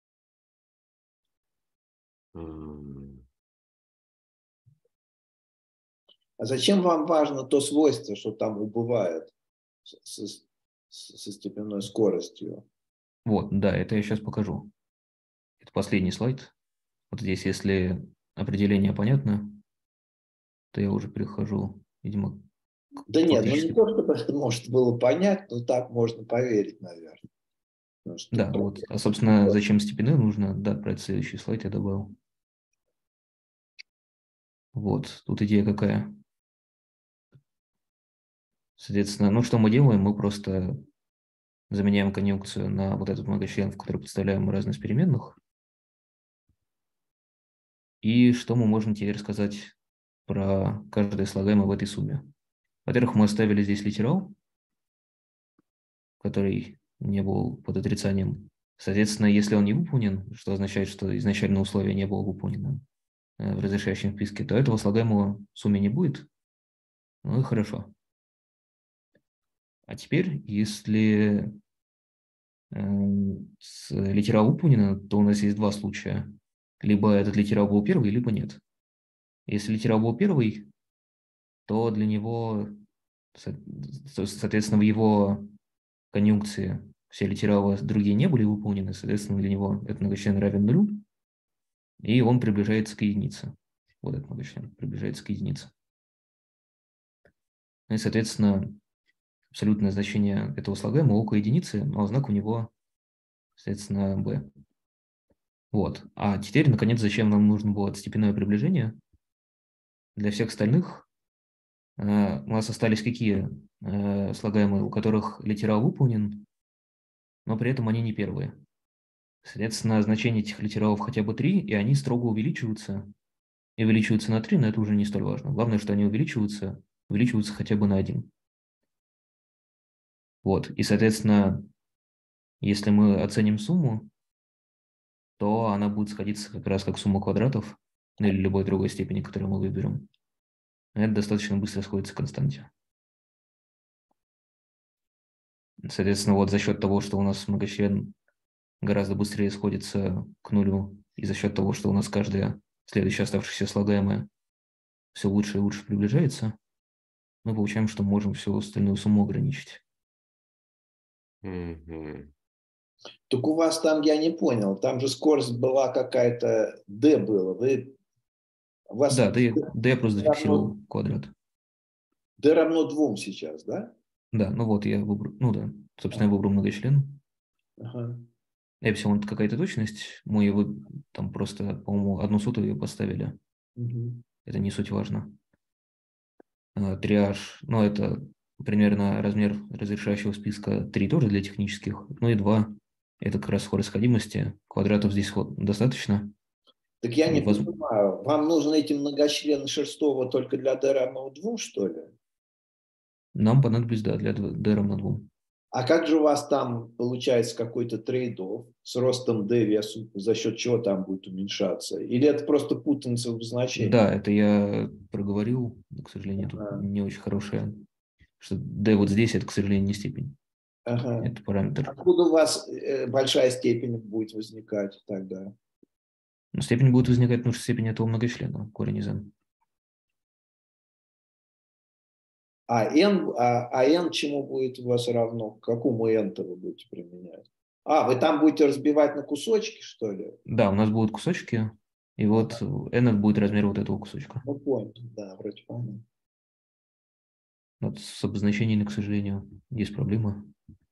[SPEAKER 3] А зачем вам важно то свойство, что там убывает со степенной скоростью?
[SPEAKER 2] Вот, да, это я сейчас покажу. Это последний слайд. Вот здесь, если определение понятно, то я уже перехожу, видимо,
[SPEAKER 3] Да нет, ну не
[SPEAKER 2] фактически.
[SPEAKER 3] то, чтобы это может было понять, но так можно поверить, наверное. Потому что
[SPEAKER 2] Да, вот. А, собственно, зачем степенной нужно? Да, про это следующий слайд я добавил. Вот, тут идея какая. Соответственно, ну что мы делаем? Мы просто заменяем конъюнкцию на вот этот многочлен, в который подставляем разность переменных. И что мы можем теперь сказать про каждое слагаемое в этой сумме? Во-первых, мы оставили здесь литерал, который не был под отрицанием. Соответственно, если он не выполнен, что означает, что изначальное условие не было выполнено в разрешающем списке, то этого слагаемого в сумме не будет. Ну и хорошо. А теперь, если литерал выполнена, то у нас есть два случая. Либо этот литерал был первый, либо нет. Если литерал был первый, то для него, соответственно, в его конъюнкции все литералы другие не были выполнены, соответственно, для него этот многочлен равен нулю, и он приближается к единице. Вот этот многочлен приближается к единице. И, соответственно, абсолютное значение этого слагаемого около единицы, но знак у него, соответственно, b. Вот. А теперь, наконец, зачем нам нужно было степенное приближение? Для всех остальных у нас остались какие слагаемые, у которых литерал выполнен, но при этом они не первые. Соответственно, значение этих литералов хотя бы 3, и они строго увеличиваются. И увеличиваются на 3, но это уже не столь важно. Главное, что они увеличиваются хотя бы на 1. Вот. И, соответственно, если мы оценим сумму, то она будет сходиться как раз как сумма квадратов, ну или любой другой степени, которую мы выберем. Это достаточно быстро сходится к константе. Соответственно, вот за счет того, что у нас многочлен гораздо быстрее сходится к нулю, и за счет того, что у нас каждая следующая оставшаяся слагаемая все лучше и лучше приближается, мы получаем, что можем всю остальную сумму ограничить.
[SPEAKER 1] Мгм.
[SPEAKER 3] Так у вас там, я не понял, там же скорость была какая-то, d было. У вас
[SPEAKER 2] Да, да я просто
[SPEAKER 3] равно,
[SPEAKER 2] зафиксировал квадрат.
[SPEAKER 3] d равно 2 сейчас, да?
[SPEAKER 2] Да, ну вот я выбрал, ну да, собственно, я выбрал многочлен.
[SPEAKER 3] Ага.
[SPEAKER 2] Эпсилон – это какая-то точность, мы его там просто, по-моему, 1/100 ее поставили.
[SPEAKER 3] Угу.
[SPEAKER 2] Это не суть важно. Триаж, ну это примерно размер разрешающего списка 3 тоже для технических, ну и 2 – это как раз скорость сходимости. Квадратов здесь достаточно.
[SPEAKER 3] Так я
[SPEAKER 2] И
[SPEAKER 3] не понимаю, вам нужны эти многочлены Шерстова только для d равно 2, что ли?
[SPEAKER 2] нам понадобится, да, для d равно 2.
[SPEAKER 3] А как же у вас там получается какой-то трейд-офф с ростом d весу, за счет чего там будет уменьшаться? Или это просто путаница в значении?
[SPEAKER 2] Да, это я проговорил, но, к сожалению, тут
[SPEAKER 3] Ага.
[SPEAKER 2] не очень хорошая, что d вот здесь – это, к сожалению, не степень,
[SPEAKER 3] Ага.
[SPEAKER 2] это параметр.
[SPEAKER 3] Откуда у вас большая степень будет возникать тогда?
[SPEAKER 2] Но степень будет возникать, потому что степень этого многочлена, корень из n.
[SPEAKER 3] А n чему будет у вас равно? К какому n-то вы будете применять? Вы там будете разбивать на кусочки, что ли?
[SPEAKER 2] Да, у нас будут кусочки, и вот n будет размер вот этого кусочка.
[SPEAKER 3] Ну, понял, да, вроде понял.
[SPEAKER 2] Вот с обозначениями, к сожалению, есть проблема,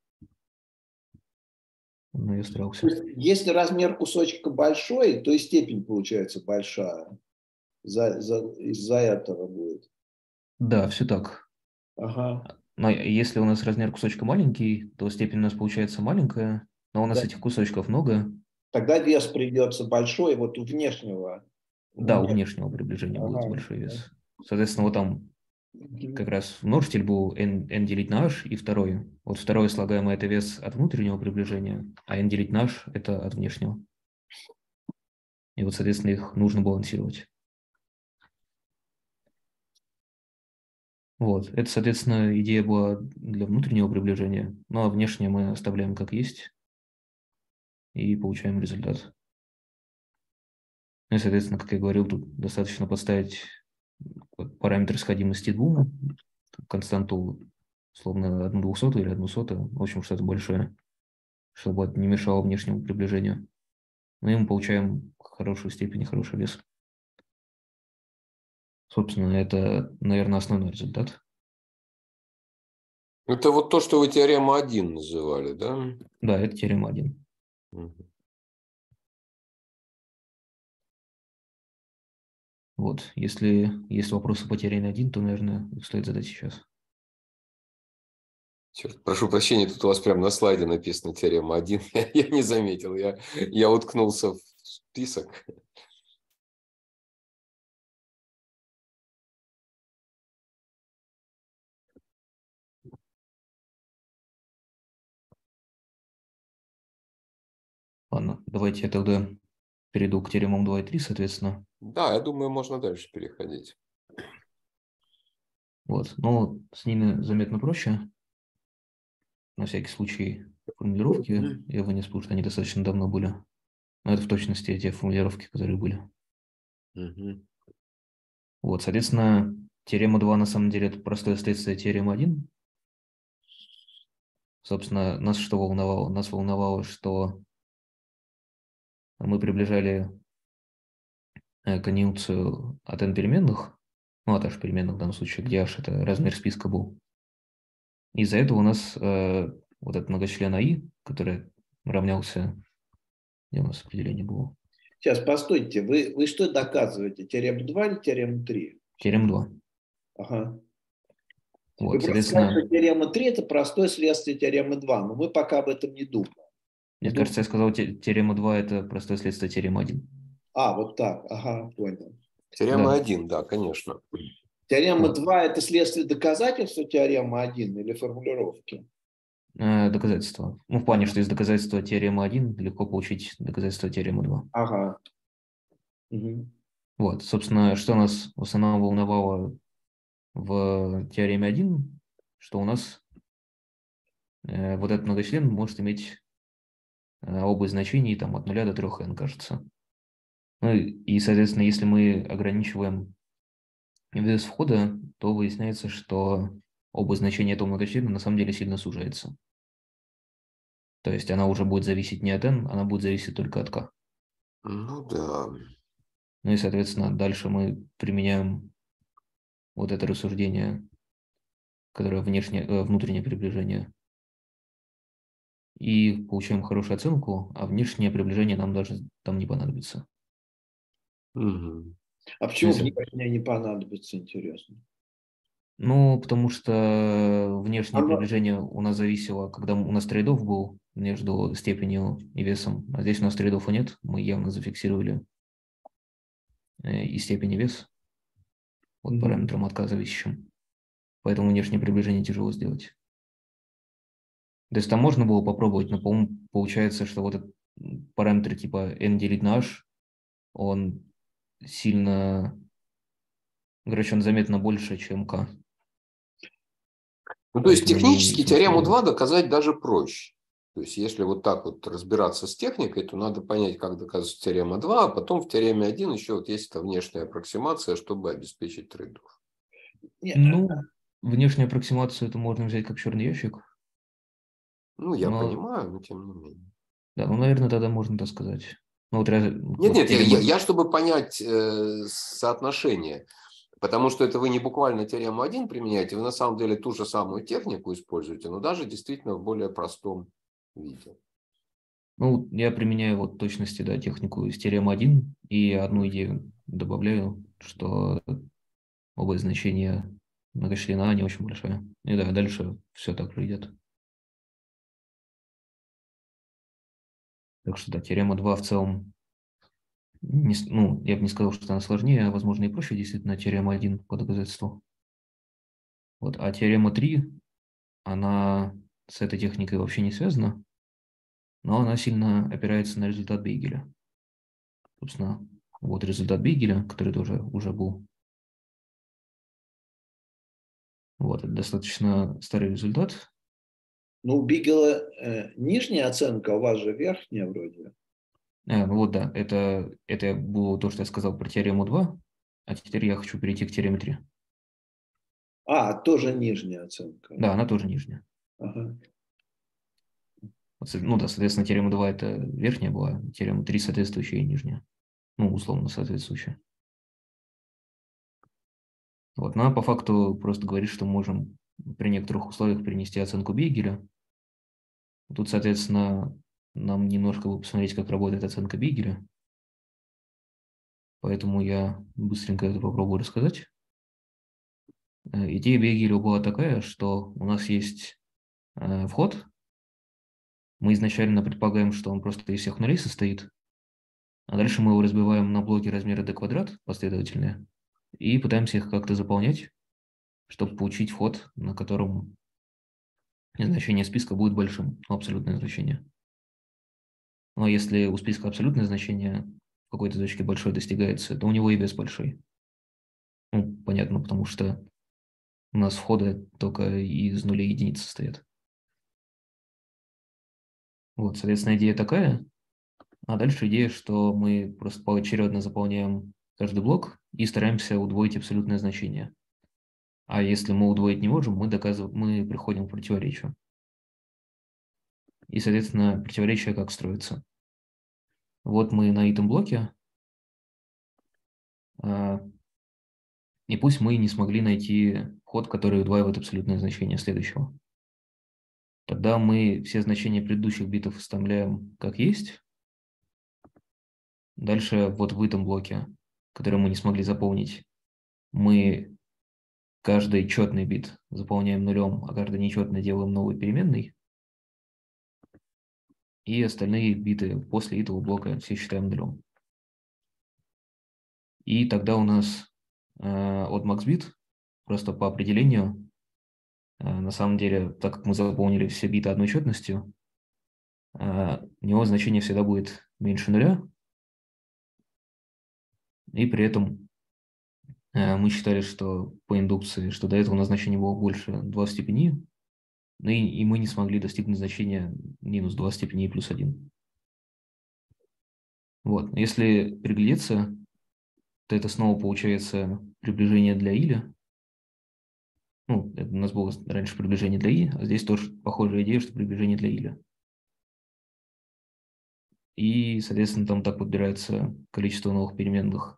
[SPEAKER 2] но я
[SPEAKER 3] То
[SPEAKER 2] старался.
[SPEAKER 3] есть, если размер кусочка большой, то и степень получается большая. Из-за этого будет.
[SPEAKER 2] Да, все так.
[SPEAKER 3] Ага.
[SPEAKER 2] Но если у нас размер кусочка маленький, то степень у нас получается маленькая, но у нас
[SPEAKER 3] Да.
[SPEAKER 2] этих кусочков много.
[SPEAKER 3] Тогда вес придется большой, вот у внешнего.
[SPEAKER 2] Да, у внешнего приближения будет
[SPEAKER 3] Ага.
[SPEAKER 2] большой вес. Соответственно, вот там как
[SPEAKER 3] Мгм.
[SPEAKER 2] раз множитель был n делить на h и второй. Вот второе слагаемое – это вес от внутреннего приближения, а n делить на h – это от внешнего. И вот, соответственно, их нужно балансировать. Вот. Это, соответственно, идея была для внутреннего приближения, ну а внешнее мы оставляем как есть и получаем результат. Ну и, соответственно, как я говорил, тут достаточно поставить параметр сходимости 2, константу, условно, 1/200 или 1/100, в общем, что-то большое, чтобы это не мешало внешнему приближению. Ну и мы получаем хорошую степень и хороший вес. Собственно, это, наверное, основной результат.
[SPEAKER 1] Это вот то, что вы теорема 1 называли, да?
[SPEAKER 2] Да, это теорема 1.
[SPEAKER 1] Мгм.
[SPEAKER 2] Вот. Если есть вопросы по теореме 1, то, наверное, их стоит задать сейчас.
[SPEAKER 1] Черт, прошу прощения, тут у вас прямо на слайде написано теорема 1. Я не заметил, я уткнулся в список.
[SPEAKER 2] Ладно, давайте я тогда перейду к теоремам 2 и 3, соответственно.
[SPEAKER 1] Да, я думаю, можно дальше переходить.
[SPEAKER 2] Вот, но с ними заметно проще. На всякий случай формулировки я вынес, потому что они достаточно давно были. Но это в точности те формулировки, которые были.
[SPEAKER 1] Угу.
[SPEAKER 2] Вот, соответственно, теорема 2 на самом деле это простое следствие теоремы 1. Собственно, нас что волновало? Нас волновало, что мы приближали конъюнкцию от n переменных, ну, от h переменных в данном случае, где h это размер списка был. Из-за этого у нас вот этот многочлен АИ, который равнялся, где у нас определение было?
[SPEAKER 3] Сейчас, постойте, вы что доказываете? Теорему 2 или теорему 3?
[SPEAKER 2] Теорема 2.
[SPEAKER 3] Ага.
[SPEAKER 2] Вот,
[SPEAKER 3] Вы просто
[SPEAKER 2] соответственно,
[SPEAKER 3] сказали, что теорема 3 – это простое следствие теоремы 2, но мы пока об этом не думаем.
[SPEAKER 2] мне кажется, я сказал, теорема 2 это простое следствие теоремы 1.
[SPEAKER 3] А, вот так, ага, понял.
[SPEAKER 1] Теорема
[SPEAKER 2] Да.
[SPEAKER 1] 1, да, конечно.
[SPEAKER 3] Теорема
[SPEAKER 2] Вот.
[SPEAKER 3] 2 – это следствие доказательства теоремы 1 или формулировки?
[SPEAKER 2] Доказательства. Ну, в плане, что из доказательства теоремы 1 легко получить доказательство теоремы 2.
[SPEAKER 3] Ага. Угу.
[SPEAKER 2] Вот, собственно, что нас в основном волновало в теореме 1, что у нас вот этот многочлен может иметь область значений там, от 0 до 3n, кажется. Ну и, соответственно, если мы ограничиваем вес входа, то выясняется, что область значения этого многочлена на самом деле сильно сужается. То есть она уже будет зависеть не от n, она будет зависеть только от k.
[SPEAKER 1] Ну да.
[SPEAKER 2] Ну и, соответственно, дальше мы применяем вот это рассуждение, которое внутреннее приближение, и получаем хорошую оценку, а внешнее приближение нам даже там не понадобится.
[SPEAKER 1] Угу.
[SPEAKER 3] А почему мне не понадобится, интересно?
[SPEAKER 2] Ну, потому что внешнее
[SPEAKER 3] Оно-
[SPEAKER 2] приближение у нас зависело, когда у нас трейд-офф был между степенью и весом, а здесь у нас трейд-оффа нет, мы явно зафиксировали и степень, и вес вот параметром от k зависящим. Поэтому внешнее приближение тяжело сделать. То есть там можно было попробовать, но, по-моему, получается, что вот этот параметр типа n делить на h, он сильно, короче, он заметно больше, чем k.
[SPEAKER 1] Ну, то есть
[SPEAKER 2] Поэтому не
[SPEAKER 1] технически
[SPEAKER 2] имеет смысла
[SPEAKER 1] теорему 2
[SPEAKER 2] делать.
[SPEAKER 1] доказать даже проще. То есть если вот так вот разбираться с техникой, то надо понять, как доказывается теорема 2, а потом в теореме 1 еще вот есть эта внешняя аппроксимация, чтобы обеспечить трейд-офф.
[SPEAKER 2] Ну, внешнюю аппроксимацию это можно взять как черный ящик.
[SPEAKER 1] Ну, я
[SPEAKER 2] Но,
[SPEAKER 1] понимаю, но тем не менее.
[SPEAKER 2] да, ну, наверное, тогда можно так сказать. Ну, вот,
[SPEAKER 1] Нет,
[SPEAKER 2] вот
[SPEAKER 1] нет,
[SPEAKER 2] теорема...
[SPEAKER 1] я чтобы понять соотношение, потому что это вы не буквально теорему 1 применяете, вы на самом деле ту же самую технику используете, но даже действительно в более простом виде.
[SPEAKER 2] Ну, я применяю вот точности, да, технику из теоремы 1 и одну идею добавляю, что область значения многочлена не очень большая. И да, дальше все так же идет. Так что да, теорема 2 в целом, ну, я бы не сказал, что она сложнее, а возможно и проще, действительно, теорема 1 по доказательству. Вот, а теорема 3, она с этой техникой вообще не связана, но она сильно опирается на результат Бейгеля. Собственно, вот результат Бейгеля, который тоже уже был. Вот, это достаточно старый результат.
[SPEAKER 3] Ну, у Бигела нижняя оценка, у вас же верхняя вроде.
[SPEAKER 2] Ну вот да, это было то, что я сказал про теорему 2, а теперь я хочу перейти к теореме 3.
[SPEAKER 3] А, тоже нижняя оценка.
[SPEAKER 2] Да, она тоже нижняя.
[SPEAKER 3] Ага.
[SPEAKER 2] Ну да, соответственно, теорема 2 это верхняя была, теорема 3 соответствующая и нижняя. Ну, условно соответствующая. Вот, но она по факту просто говорит, что мы можем при некоторых условиях перенести оценку Бейгеля. Тут, соответственно, нам немножко бы посмотреть, как работает оценка Бейгеля. Поэтому я быстренько это попробую рассказать. Идея Бейгеля была такая, что у нас есть вход, мы изначально предполагаем, что он просто из всех нулей состоит, а дальше мы его разбиваем на блоки размера d квадрат последовательные и пытаемся их как-то заполнять, чтобы получить вход, на котором значение списка будет большим, абсолютное значение. Но если у списка абсолютное значение в какой-то точке большой достигается, то у него и вес большой. Ну, понятно, потому что у нас входы только из нулей и единиц состоят. Вот, соответственно, идея такая. А дальше идея, что мы просто поочередно заполняем каждый блок и стараемся удвоить абсолютное значение. А если мы удвоить не можем, мы приходим к противоречию. И, соответственно, противоречие как строится. Вот мы на этом блоке, и пусть мы не смогли найти вход, который удваивает абсолютное значение следующего. Тогда мы все значения предыдущих битов вставляем как есть. Дальше вот в этом блоке, который мы не смогли заполнить, мы каждый четный бит заполняем нулем, а каждый нечетный делаем новой переменной. И остальные биты после этого блока все считаем нулем. И тогда у нас от max_bit просто по определению, на самом деле, так как мы заполнили все биты одной четностью, у него значение всегда будет меньше нуля. И при этом мы считали, что по индукции, что до этого у нас значение было больше 2 в степени, и мы не смогли достигнуть значения минус 2 в степени плюс 1. Вот. Если приглядеться, то это снова получается приближение для иля. Ну, это у нас было раньше приближение для и, а здесь тоже похожая идея, что приближение для иля. И, соответственно, там так подбирается количество новых переменных,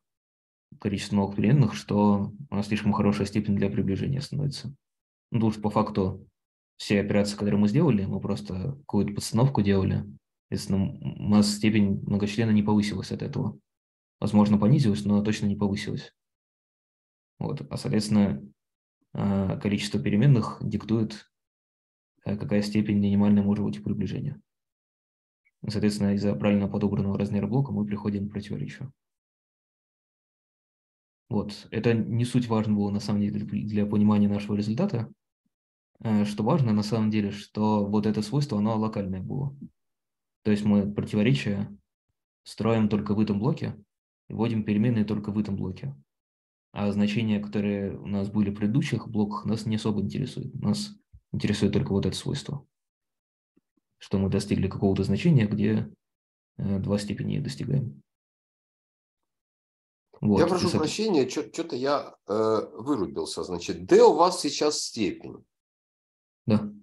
[SPEAKER 2] что у нас слишком хорошая степень для приближения становится. Ну, потому что по факту все операции, которые мы сделали, мы просто какую-то подстановку делали. Соответственно, у нас степень многочлена не повысилась от этого. Возможно, понизилась, но точно не повысилась. Вот. А, соответственно, количество переменных диктует, какая степень минимальная может быть у приближения. Соответственно, из-за правильно подобранного размера блока мы приходим к противоречию. Вот. Это не суть важно было, на самом деле, для понимания нашего результата. Что важно, на самом деле, что вот это свойство, оно локальное было. То есть мы противоречия строим только в этом блоке, вводим переменные только в этом блоке. А значения, которые у нас были в предыдущих блоках, нас не особо интересуют. Нас интересует только вот это свойство, что мы достигли какого-то значения, где 2 степени достигаем. Вот.
[SPEAKER 1] Я прошу прощения, что-то я вырубился. Значит, d у вас сейчас степень.
[SPEAKER 2] Да.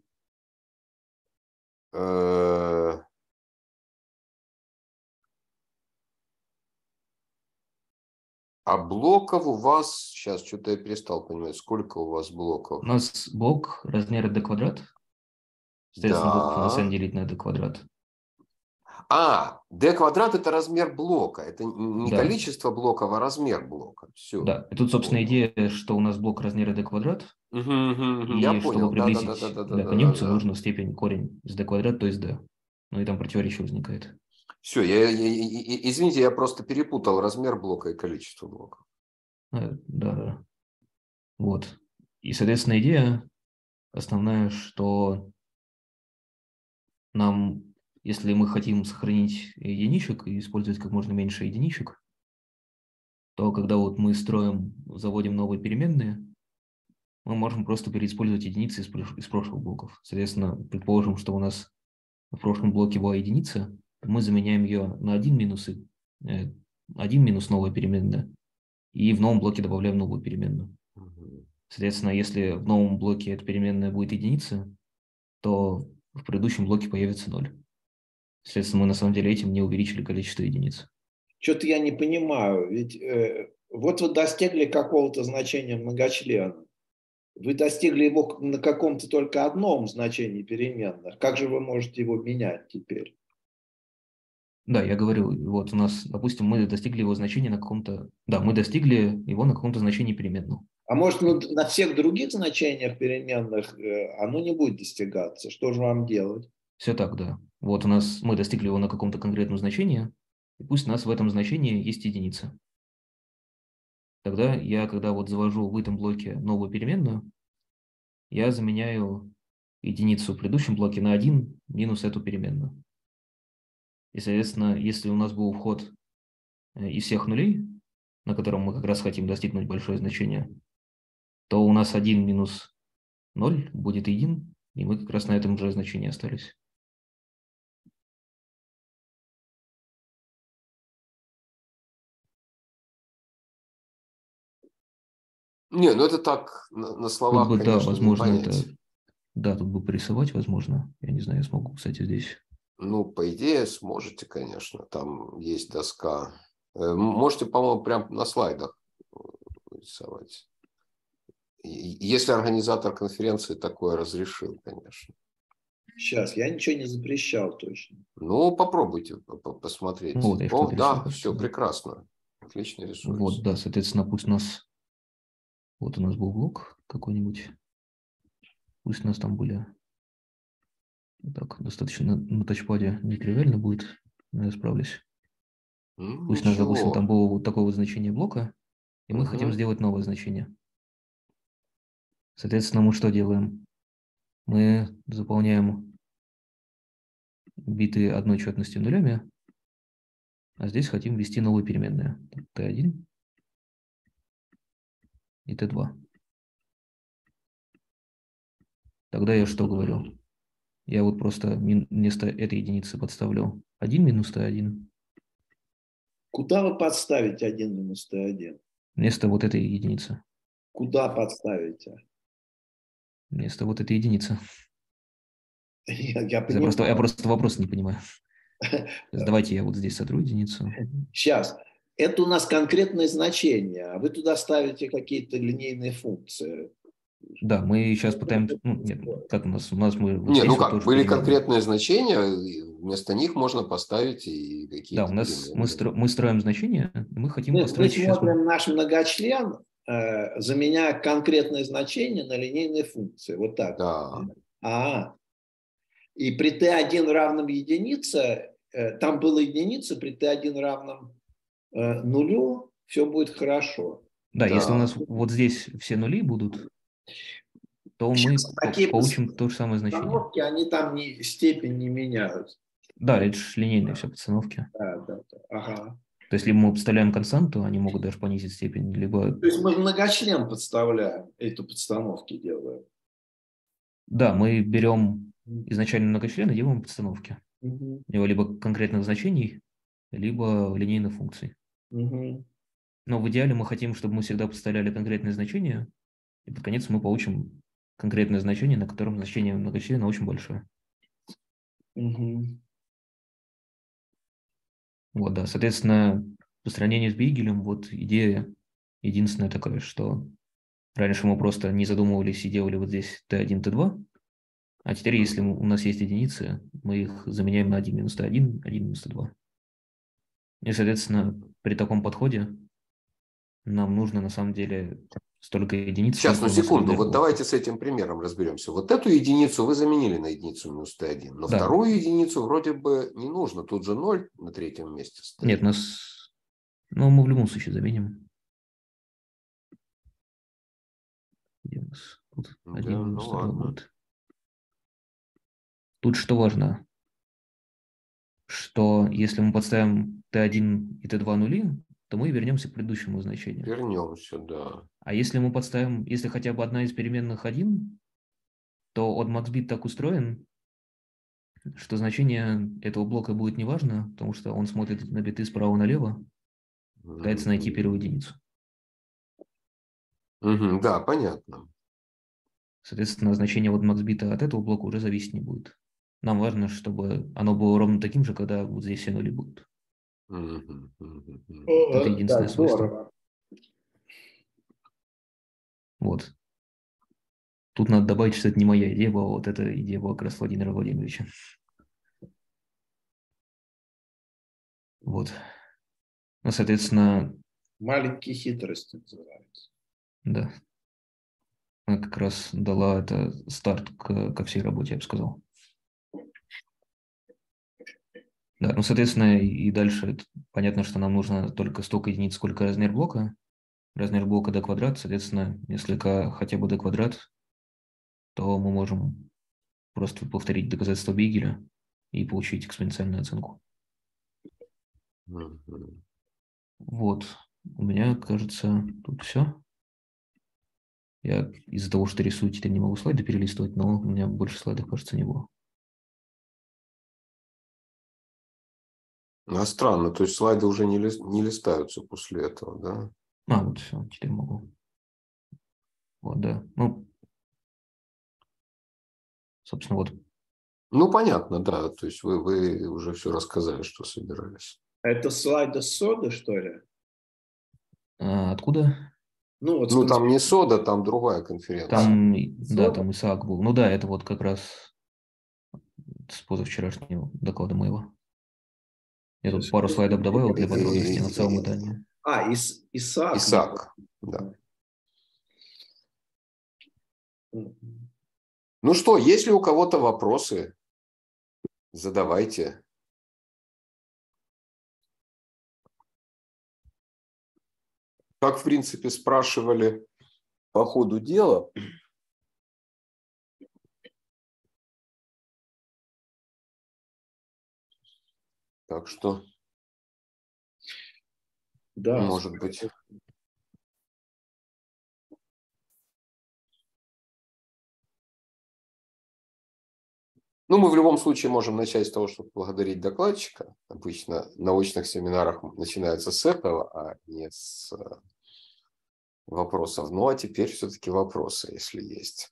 [SPEAKER 1] А блоков у вас, сейчас что-то я перестал понимать, сколько у вас блоков?
[SPEAKER 2] У нас блок размера d квадрат. Соответственно, блок на самом деле на d квадрат.
[SPEAKER 1] d квадрат это размер блока. Это не количество блоков, а размер блока. Все.
[SPEAKER 2] Да, и тут, собственно, идея, что у нас блок размера d квадрат. И
[SPEAKER 1] я
[SPEAKER 2] чтобы
[SPEAKER 1] понял.
[SPEAKER 2] приблизить конъюнкцию, нужно степень корень из d квадрат, то есть d. Ну и там противоречие возникает.
[SPEAKER 1] Все, извините, я просто перепутал размер блока и количество блоков.
[SPEAKER 2] Да. Вот. И, соответственно, идея основная, что нам, если мы хотим сохранить единичек и использовать как можно меньше единичек, то когда вот мы заводим новые переменные, мы можем просто переиспользовать единицы из прошлых блоков. Соответственно, предположим, что у нас в прошлом блоке была единица, то мы заменяем ее на 1 минус новая переменная, и в новом блоке добавляем новую переменную. Соответственно, если в новом блоке эта переменная будет единица, то в предыдущем блоке появится 0. Соответственно, мы на самом деле этим не увеличили количество единиц.
[SPEAKER 3] Что-то я не понимаю. Ведь вот вы достигли какого-то значения многочлена. Вы достигли его на каком-то только одном значении переменных. Как же вы можете его менять теперь?
[SPEAKER 2] Да, я говорю, вот у нас, допустим, мы достигли его значения на каком-то... Да, мы достигли его на каком-то значении переменного.
[SPEAKER 3] А может, на всех других значениях переменных оно не будет достигаться? Что же вам делать?
[SPEAKER 2] Все так, да. Вот у нас мы достигли его на каком-то конкретном значении, и пусть у нас в этом значении есть единица. Тогда я, когда вот завожу в этом блоке новую переменную, я заменяю единицу в предыдущем блоке на 1 минус эту переменную. И, соответственно, если у нас был вход из всех нулей, на котором мы как раз хотим достигнуть большое значение, то у нас 1 минус 0 будет 1, и мы как раз на этом же значении остались.
[SPEAKER 1] Не, ну это так, на
[SPEAKER 2] Тут
[SPEAKER 1] словах,
[SPEAKER 2] бы, да,
[SPEAKER 1] конечно, не
[SPEAKER 2] возможно, это...
[SPEAKER 1] понять.
[SPEAKER 2] Да, тут бы порисовать, возможно. Я не знаю, я смогу, кстати, здесь.
[SPEAKER 1] Ну, по идее, сможете, конечно. Там есть доска. Можете, по-моему, прям на слайдах рисовать. Если организатор конференции такое разрешил, конечно.
[SPEAKER 3] Сейчас, я ничего не запрещал точно.
[SPEAKER 1] Ну, попробуйте
[SPEAKER 2] Ну,
[SPEAKER 1] посмотреть.
[SPEAKER 2] вот, я
[SPEAKER 1] О,
[SPEAKER 2] что-то рисую,
[SPEAKER 1] да,
[SPEAKER 2] кажется,
[SPEAKER 1] все
[SPEAKER 2] да.
[SPEAKER 1] прекрасно. Отлично
[SPEAKER 2] Вот,
[SPEAKER 1] рисуется.
[SPEAKER 2] да, соответственно, пусть у нас... Вот у нас был блок какой-нибудь. Пусть у нас там были... Так, достаточно на тачпаде нетривиально будет, но я справлюсь. Пусть у нас, допустим, там
[SPEAKER 1] Ничего.
[SPEAKER 2] было вот такое вот значение блока, и мы хотим
[SPEAKER 1] Угу.
[SPEAKER 2] сделать новое значение. Соответственно, мы что делаем? Мы заполняем биты одной четности нулями, а здесь хотим ввести новые переменные. T1 и T2. Тогда я что говорю? Я вот просто вместо этой единицы подставлю 1 минус T1,
[SPEAKER 3] Куда вы подставите 1 минус Т1?
[SPEAKER 2] вместо вот этой единицы.
[SPEAKER 3] Куда подставите?
[SPEAKER 2] Вместо вот этой единицы.
[SPEAKER 3] Я
[SPEAKER 2] Я
[SPEAKER 3] понимаю.
[SPEAKER 2] просто вопрос не понимаю. То есть давайте я вот здесь сотру единицу.
[SPEAKER 3] Сейчас. Это у нас конкретное значение, а вы туда ставите какие-то линейные функции.
[SPEAKER 2] Да, мы сейчас пытаемся... Ну, нет, как у нас? У нас мы вот
[SPEAKER 1] Не, ну
[SPEAKER 2] здесь вот
[SPEAKER 1] как,
[SPEAKER 2] тоже
[SPEAKER 1] были
[SPEAKER 2] переменные.
[SPEAKER 1] конкретные значения, и вместо них можно поставить и
[SPEAKER 2] Да,
[SPEAKER 1] какие-то
[SPEAKER 2] у нас мы,
[SPEAKER 1] переменные.
[SPEAKER 2] мы строим значение, и мы хотим
[SPEAKER 3] Мы
[SPEAKER 2] построить сейчас...
[SPEAKER 3] смотрим наш многочлен, заменяя конкретное значение на линейные функции. Вот так.
[SPEAKER 1] Да.
[SPEAKER 3] А, и при t1 равном единице, там было единица, при t1 равном нулю все будет хорошо.
[SPEAKER 2] Да, если у
[SPEAKER 1] Да.
[SPEAKER 2] нас вот здесь все нули будут, то мы
[SPEAKER 3] Сейчас такие
[SPEAKER 2] получим то же самое значение.
[SPEAKER 3] постановки, они там степень не меняют.
[SPEAKER 2] Да, это же линейные все подстановки.
[SPEAKER 3] Да, да, да. Ага.
[SPEAKER 2] То есть либо мы подставляем константу, они могут даже понизить степень, либо...
[SPEAKER 3] То есть мы многочлен подставляем, эту подстановки делаем.
[SPEAKER 2] Да, мы берем изначально многочлен и делаем подстановки.
[SPEAKER 3] Угу.
[SPEAKER 2] У него либо конкретных значений, либо линейных функций.
[SPEAKER 3] Угу.
[SPEAKER 2] Но в идеале мы хотим, чтобы мы всегда подставляли конкретные значения, и под конец мы получим конкретное значение, на котором значение многочлена очень большое.
[SPEAKER 3] Угу.
[SPEAKER 2] Вот, да. Соответственно, по сравнению с Бейгелем, вот идея единственная такая, что раньше мы просто не задумывались и делали вот здесь T1, T2, а теперь, если у нас есть единицы, мы их заменяем на 1 минус T1, 1 минус T2. И, соответственно, при таком подходе нам нужно на самом деле столько единиц,
[SPEAKER 1] Сейчас, ну
[SPEAKER 2] сколько у нас
[SPEAKER 1] секунду,
[SPEAKER 2] размер
[SPEAKER 1] вот
[SPEAKER 2] блока.
[SPEAKER 1] давайте с этим примером разберемся. Вот эту единицу вы заменили на единицу минус Т1, но
[SPEAKER 2] Да.
[SPEAKER 1] вторую единицу вроде бы не нужно. Тут же 0 на третьем месте стоит.
[SPEAKER 2] Нет, у нас... Ну, мы в любом случае заменим. Где у нас? Тут 1
[SPEAKER 1] Да,
[SPEAKER 2] минус
[SPEAKER 1] ну
[SPEAKER 2] Т2
[SPEAKER 1] ладно.
[SPEAKER 2] будет. Тут что важно? Что если мы подставим Т1 и Т2 нули, то мы вернемся к предыдущему значению.
[SPEAKER 1] Вернемся, да.
[SPEAKER 2] А если мы подставим, если хотя бы одна из переменных 1, то от MaxBit так устроен, что значение этого блока будет неважно, потому что он смотрит на биты справа налево, пытается найти первую единицу.
[SPEAKER 1] Да, понятно.
[SPEAKER 2] Соответственно, значение вот MaxBit от этого блока уже зависеть не будет. Нам важно, чтобы оно было ровно таким же, когда вот здесь все нули будут. Это единственное
[SPEAKER 3] Да,
[SPEAKER 2] свойство.
[SPEAKER 3] здорово.
[SPEAKER 2] Вот. Тут надо добавить, что это не моя идея была, вот эта идея была как раз Владимира Владимировича. Вот. Ну, соответственно...
[SPEAKER 3] Маленькие хитрости называются.
[SPEAKER 2] Да. она как раз дала это старт ко всей работе, я бы сказал. Да, ну, соответственно, и дальше понятно, что нам нужно только столько единиц, сколько размер блока. Размер блока d квадрат, соответственно, если хотя бы d квадрат, то мы можем просто повторить доказательство Бейгеля и получить экспоненциальную оценку. Вот, у меня, кажется, тут все. Я из-за того, что рисую, теперь не могу слайды перелистывать, но у меня больше слайдов, кажется, не было.
[SPEAKER 1] А странно, то есть слайды уже не листаются после этого, да?
[SPEAKER 2] Вот все, теперь могу. Вот, да. Ну, собственно, вот.
[SPEAKER 1] Ну, понятно, да. То есть вы уже все рассказали, что собирались.
[SPEAKER 3] Это слайды соды, что ли?
[SPEAKER 2] Откуда?
[SPEAKER 3] Ну, вот
[SPEAKER 1] Ну, там не сода, там другая конференция.
[SPEAKER 2] Там, да,
[SPEAKER 3] сода?
[SPEAKER 2] там Исаак был. Ну да, это вот как раз с позавчерашнего доклада моего. Я тут пару слайдов добавил для подробностей, но в целом это не...
[SPEAKER 3] Исаак.
[SPEAKER 1] Исаак, да. Ну что, если у кого-то вопросы, задавайте. Как, в принципе, спрашивали по ходу дела. Так что,
[SPEAKER 3] Да,
[SPEAKER 1] может быть. Ну, мы в любом случае можем начать с того, чтобы благодарить докладчика. Обычно на очных семинарах начинаются с этого, а не с вопросов. Ну, а теперь все-таки вопросы, если есть.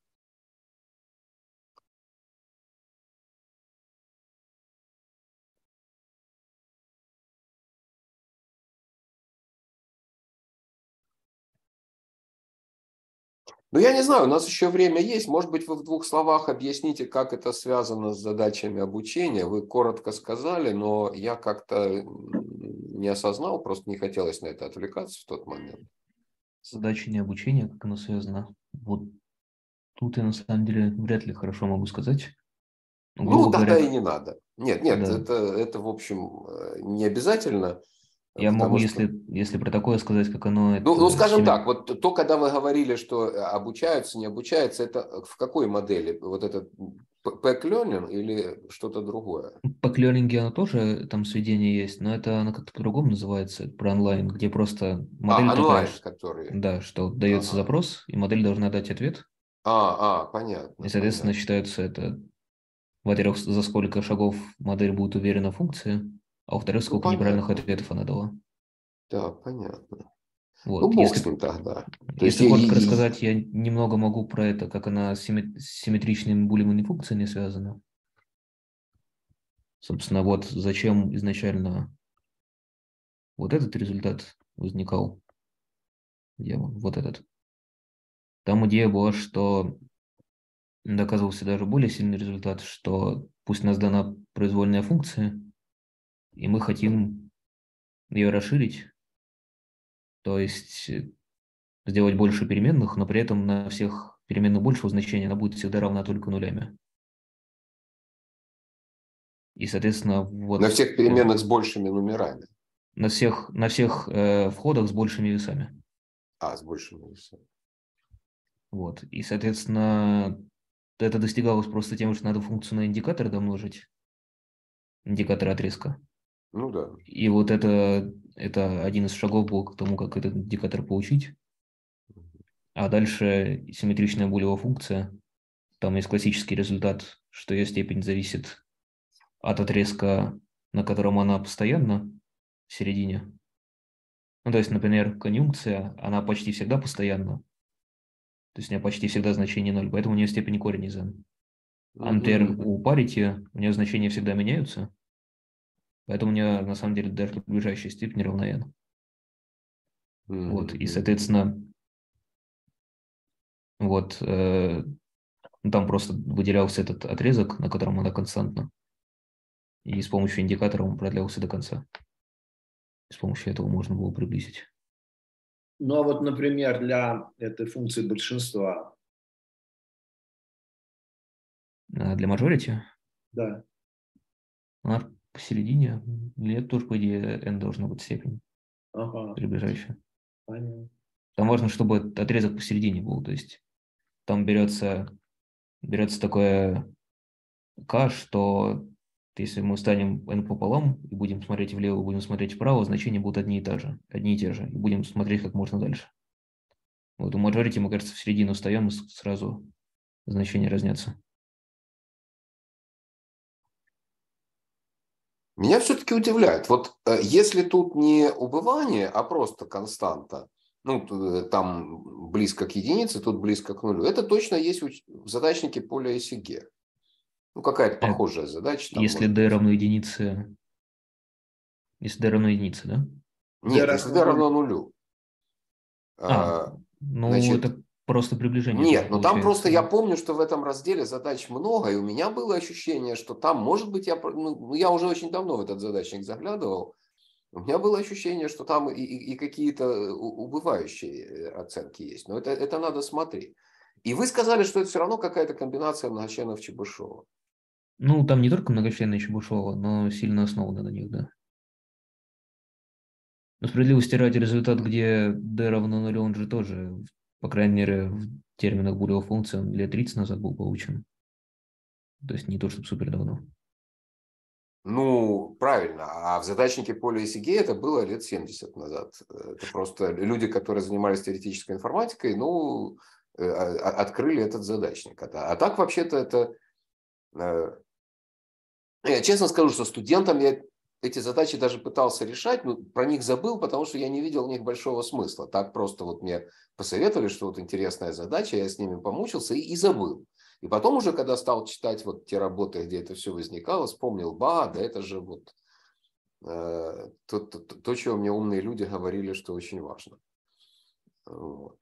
[SPEAKER 1] Ну, я не знаю, у нас еще время есть. Может быть, вы в двух словах объясните, как это связано с задачами обучения. Вы коротко сказали, но я как-то не осознал, просто не хотелось на это отвлекаться в тот момент.
[SPEAKER 2] Задача не обучения, как оно связано. Вот тут я на самом деле вряд ли хорошо могу сказать.
[SPEAKER 1] Ну,
[SPEAKER 2] Грубо
[SPEAKER 1] тогда
[SPEAKER 2] говоря,
[SPEAKER 1] и не надо. Нет,
[SPEAKER 2] да.
[SPEAKER 1] это в общем, не обязательно,
[SPEAKER 2] Я могу,
[SPEAKER 1] потому что...
[SPEAKER 2] если про такое сказать, как оно
[SPEAKER 1] Ну,
[SPEAKER 2] это...
[SPEAKER 1] скажем так, вот то, когда вы говорили, что обучаются, не обучаются, это в какой модели? Вот этот pack learning или что-то другое?
[SPEAKER 2] По клеринге оно тоже, там сведения есть, но это оно как-то по-другому называется, про онлайн, где просто модель такая,
[SPEAKER 1] Онлайн, который...
[SPEAKER 2] да, что дается
[SPEAKER 1] Ага.
[SPEAKER 2] запрос, и модель должна дать ответ, и,
[SPEAKER 1] Понятно,
[SPEAKER 2] соответственно,
[SPEAKER 1] понятно.
[SPEAKER 2] считается это, во-первых, за сколько шагов модель будет уверена в функции, а во-вторых,
[SPEAKER 1] Ну,
[SPEAKER 2] сколько неправильных
[SPEAKER 1] понятно.
[SPEAKER 2] ответов она дала.
[SPEAKER 1] Да, понятно. Ну,
[SPEAKER 2] Вот.
[SPEAKER 1] бог с ним тогда. То есть,
[SPEAKER 2] Если коротко рассказать, я немного могу про это, как она с симметричными булевыми функциями связана. Собственно, вот зачем изначально вот этот результат возникал. Где он? Вот этот. Там идея была, что доказывался даже более сильный результат, что пусть у нас дана произвольная функция, и мы хотим ее расширить, то есть сделать больше переменных, но при этом на всех переменных большего значения она будет всегда равна только нулями. И, соответственно,
[SPEAKER 1] на
[SPEAKER 2] вот
[SPEAKER 1] всех переменных с большими номерами.
[SPEAKER 2] на всех входах с большими весами.
[SPEAKER 1] С большими весами.
[SPEAKER 2] Вот. И, соответственно, это достигалось просто тем, что надо функцию на индикатор домножить, индикатор отрезка.
[SPEAKER 1] Ну да.
[SPEAKER 2] И вот это один из шагов был к тому, как этот индикатор получить. А дальше симметричная булевая функция. Там есть классический результат, что ее степень зависит от отрезка, на котором она постоянна, в середине. Ну, то есть, например, конъюнкция, она почти всегда постоянна. То есть у нее почти всегда значение 0, поэтому у нее степень корень из n. А, например, у parity у нее значения всегда меняются, поэтому у нее на самом деле даже приближающая степень равна n. Вот, и, соответственно, вот там просто выделялся этот отрезок, на котором она константна, и с помощью индикатора он продлялся до конца. С помощью этого можно было приблизить.
[SPEAKER 3] Ну, а вот, например, для этой функции большинства
[SPEAKER 2] Для majority
[SPEAKER 3] Да.
[SPEAKER 2] она посередине. Для этого тоже, по идее, n должна быть степень
[SPEAKER 3] Ага.
[SPEAKER 2] приближающая.
[SPEAKER 3] Понятно.
[SPEAKER 2] Там важно, чтобы отрезок посередине был. То есть там берется такое k, что если мы станем n пополам и будем смотреть влево, будем смотреть вправо, значения будут одни и те же. И будем смотреть как можно дальше. Вот у majority, мы, кажется, в середину встаем, и сразу значения разнятся.
[SPEAKER 1] Меня все-таки удивляет. Вот если тут не убывание, а просто константа, ну, там близко к единице, тут близко к нулю, это точно есть в задачнике поля ЕСЕГЕ. Ну, какая-то похожая задача там
[SPEAKER 2] Если
[SPEAKER 1] может
[SPEAKER 2] d
[SPEAKER 1] быть.
[SPEAKER 2] равно единице, да?
[SPEAKER 1] Нет, если d равно нулю.
[SPEAKER 2] Ну,
[SPEAKER 1] Значит,
[SPEAKER 2] это просто приближение тоже
[SPEAKER 1] нет, но там просто я
[SPEAKER 2] получается.
[SPEAKER 1] помню, что в этом разделе задач много, и у меня было ощущение, что там, может быть, я уже очень давно в этот задачник заглядывал, у меня было ощущение, что там и какие-то убывающие оценки есть. Но это надо смотреть. И вы сказали, что это все равно какая-то комбинация многочленов Чебышева.
[SPEAKER 2] Ну, там не только многочленные Чебышева, но сильно основаны на них, да. Но справедливости ради результат, где d равно нулю, он же тоже, по крайней мере, в терминах булевой функции он лет 30 назад был получен. То есть не то, чтобы супер давно.
[SPEAKER 1] Ну, правильно. А в задачнике поля ЕСЕГЕ это было лет 70 назад. Это просто люди, которые занимались теоретической информатикой, ну, открыли этот задачник. А так, вообще-то, это... Я честно скажу, что студентам я эти задачи даже пытался решать, но про них забыл, потому что я не видел в них большого смысла. Так просто вот мне посоветовали, что вот интересная задача, я с ними помучился и забыл. И потом уже, когда стал читать вот те работы, где это все возникало, вспомнил, да это же вот то, чего мне умные люди говорили, что очень важно. Вот.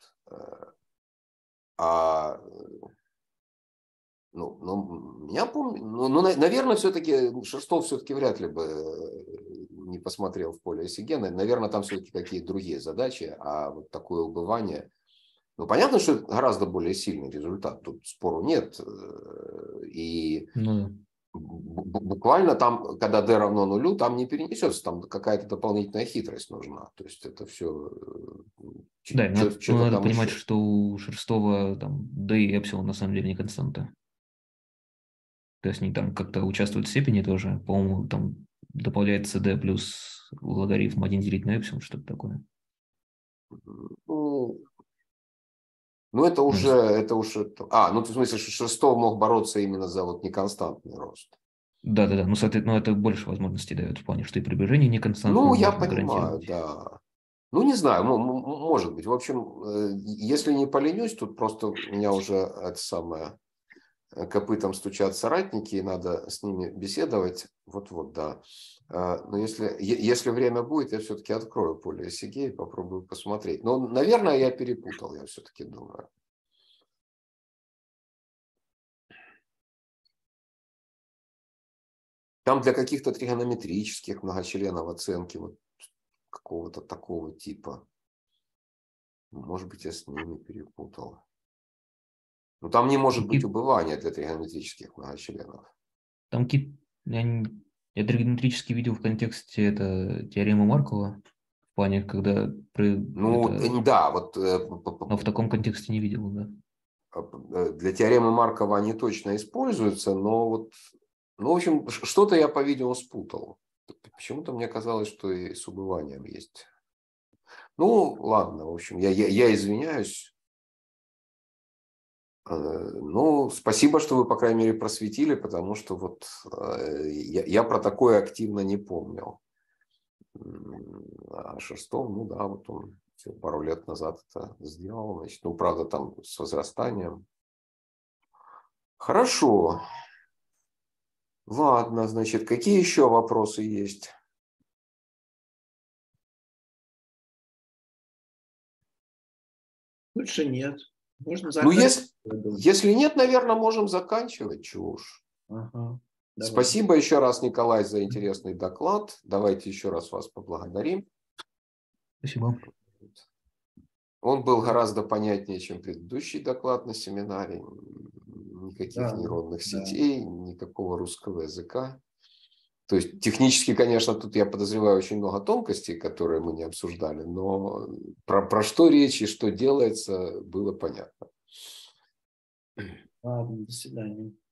[SPEAKER 1] Я помню, наверное, все-таки Шерстов все-таки вряд ли бы не посмотрел в поле ЕСЕГЕ. Наверное, там все-таки какие-то другие задачи, а вот такое убывание. Ну, понятно, что это гораздо более сильный результат, тут спору нет. И буквально там, когда d равно нулю, там не перенесется, там какая-то дополнительная хитрость нужна. То есть это все
[SPEAKER 2] Да,
[SPEAKER 1] что-то
[SPEAKER 2] надо
[SPEAKER 1] там
[SPEAKER 2] понимать,
[SPEAKER 1] еще.
[SPEAKER 2] что у Шерстова там d и эпсилон на самом деле не константа. То есть они там как-то участвуют в степени тоже. По-моему, там добавляется d плюс логарифм 1 делить на эпсилон, что-то такое.
[SPEAKER 1] Ну, это уже... ну, в смысле, что Шерстов мог бороться именно за вот неконстантный рост.
[SPEAKER 2] Да. Ну, соответственно, это больше возможностей дает в плане, что и приближение неконстантное
[SPEAKER 1] Ну, я
[SPEAKER 2] можно
[SPEAKER 1] понимаю,
[SPEAKER 2] гарантировать.
[SPEAKER 1] да. Ну, не знаю, может быть. В общем, если не поленюсь, тут просто у меня уже это самое копытом стучат соратники, и надо с ними беседовать. Вот, да. Но если время будет, я все-таки открою поле ЕСЕГЕ и попробую посмотреть. Но, наверное, я перепутал, я все-таки думаю. Там для каких-то тригонометрических многочленов оценки вот какого-то такого типа. Может быть, я с ними перепутал. Но там не может быть убывания для тригонометрических многочленов.
[SPEAKER 2] Там я тригонометрически видел в контексте это теорема Маркова, в плане, когда...
[SPEAKER 1] Да, вот...
[SPEAKER 2] Но в таком контексте не видел, да.
[SPEAKER 1] Для теоремы Маркова они точно используются, но вот... Ну, в общем, что-то я, по-видимому, спутал. Почему-то мне казалось, что и с убыванием есть. Ну, ладно, в общем, я извиняюсь. Ну, спасибо, что вы, по крайней мере, просветили, потому что вот я про такое активно не помнил. А Шерстов, ну да, вот он пару лет назад это сделал. Значит, ну, правда, там с возрастанием. Хорошо. Ладно, значит, какие еще вопросы есть?
[SPEAKER 3] Больше нет. Можно
[SPEAKER 1] Ну,
[SPEAKER 3] заканчивать.
[SPEAKER 1] если нет, наверное, можем заканчивать. Чего уж.
[SPEAKER 3] Ага, давай.
[SPEAKER 1] Спасибо еще раз, Николай, за интересный доклад. Давайте еще раз вас поблагодарим.
[SPEAKER 2] Спасибо.
[SPEAKER 1] Он был гораздо понятнее, чем предыдущий доклад на семинаре. никаких нейронных сетей, никакого русского языка. То есть технически, конечно, тут я подозреваю очень много тонкостей, которые мы не обсуждали, но про что речь и что делается, было понятно.
[SPEAKER 3] Ладно, до свидания.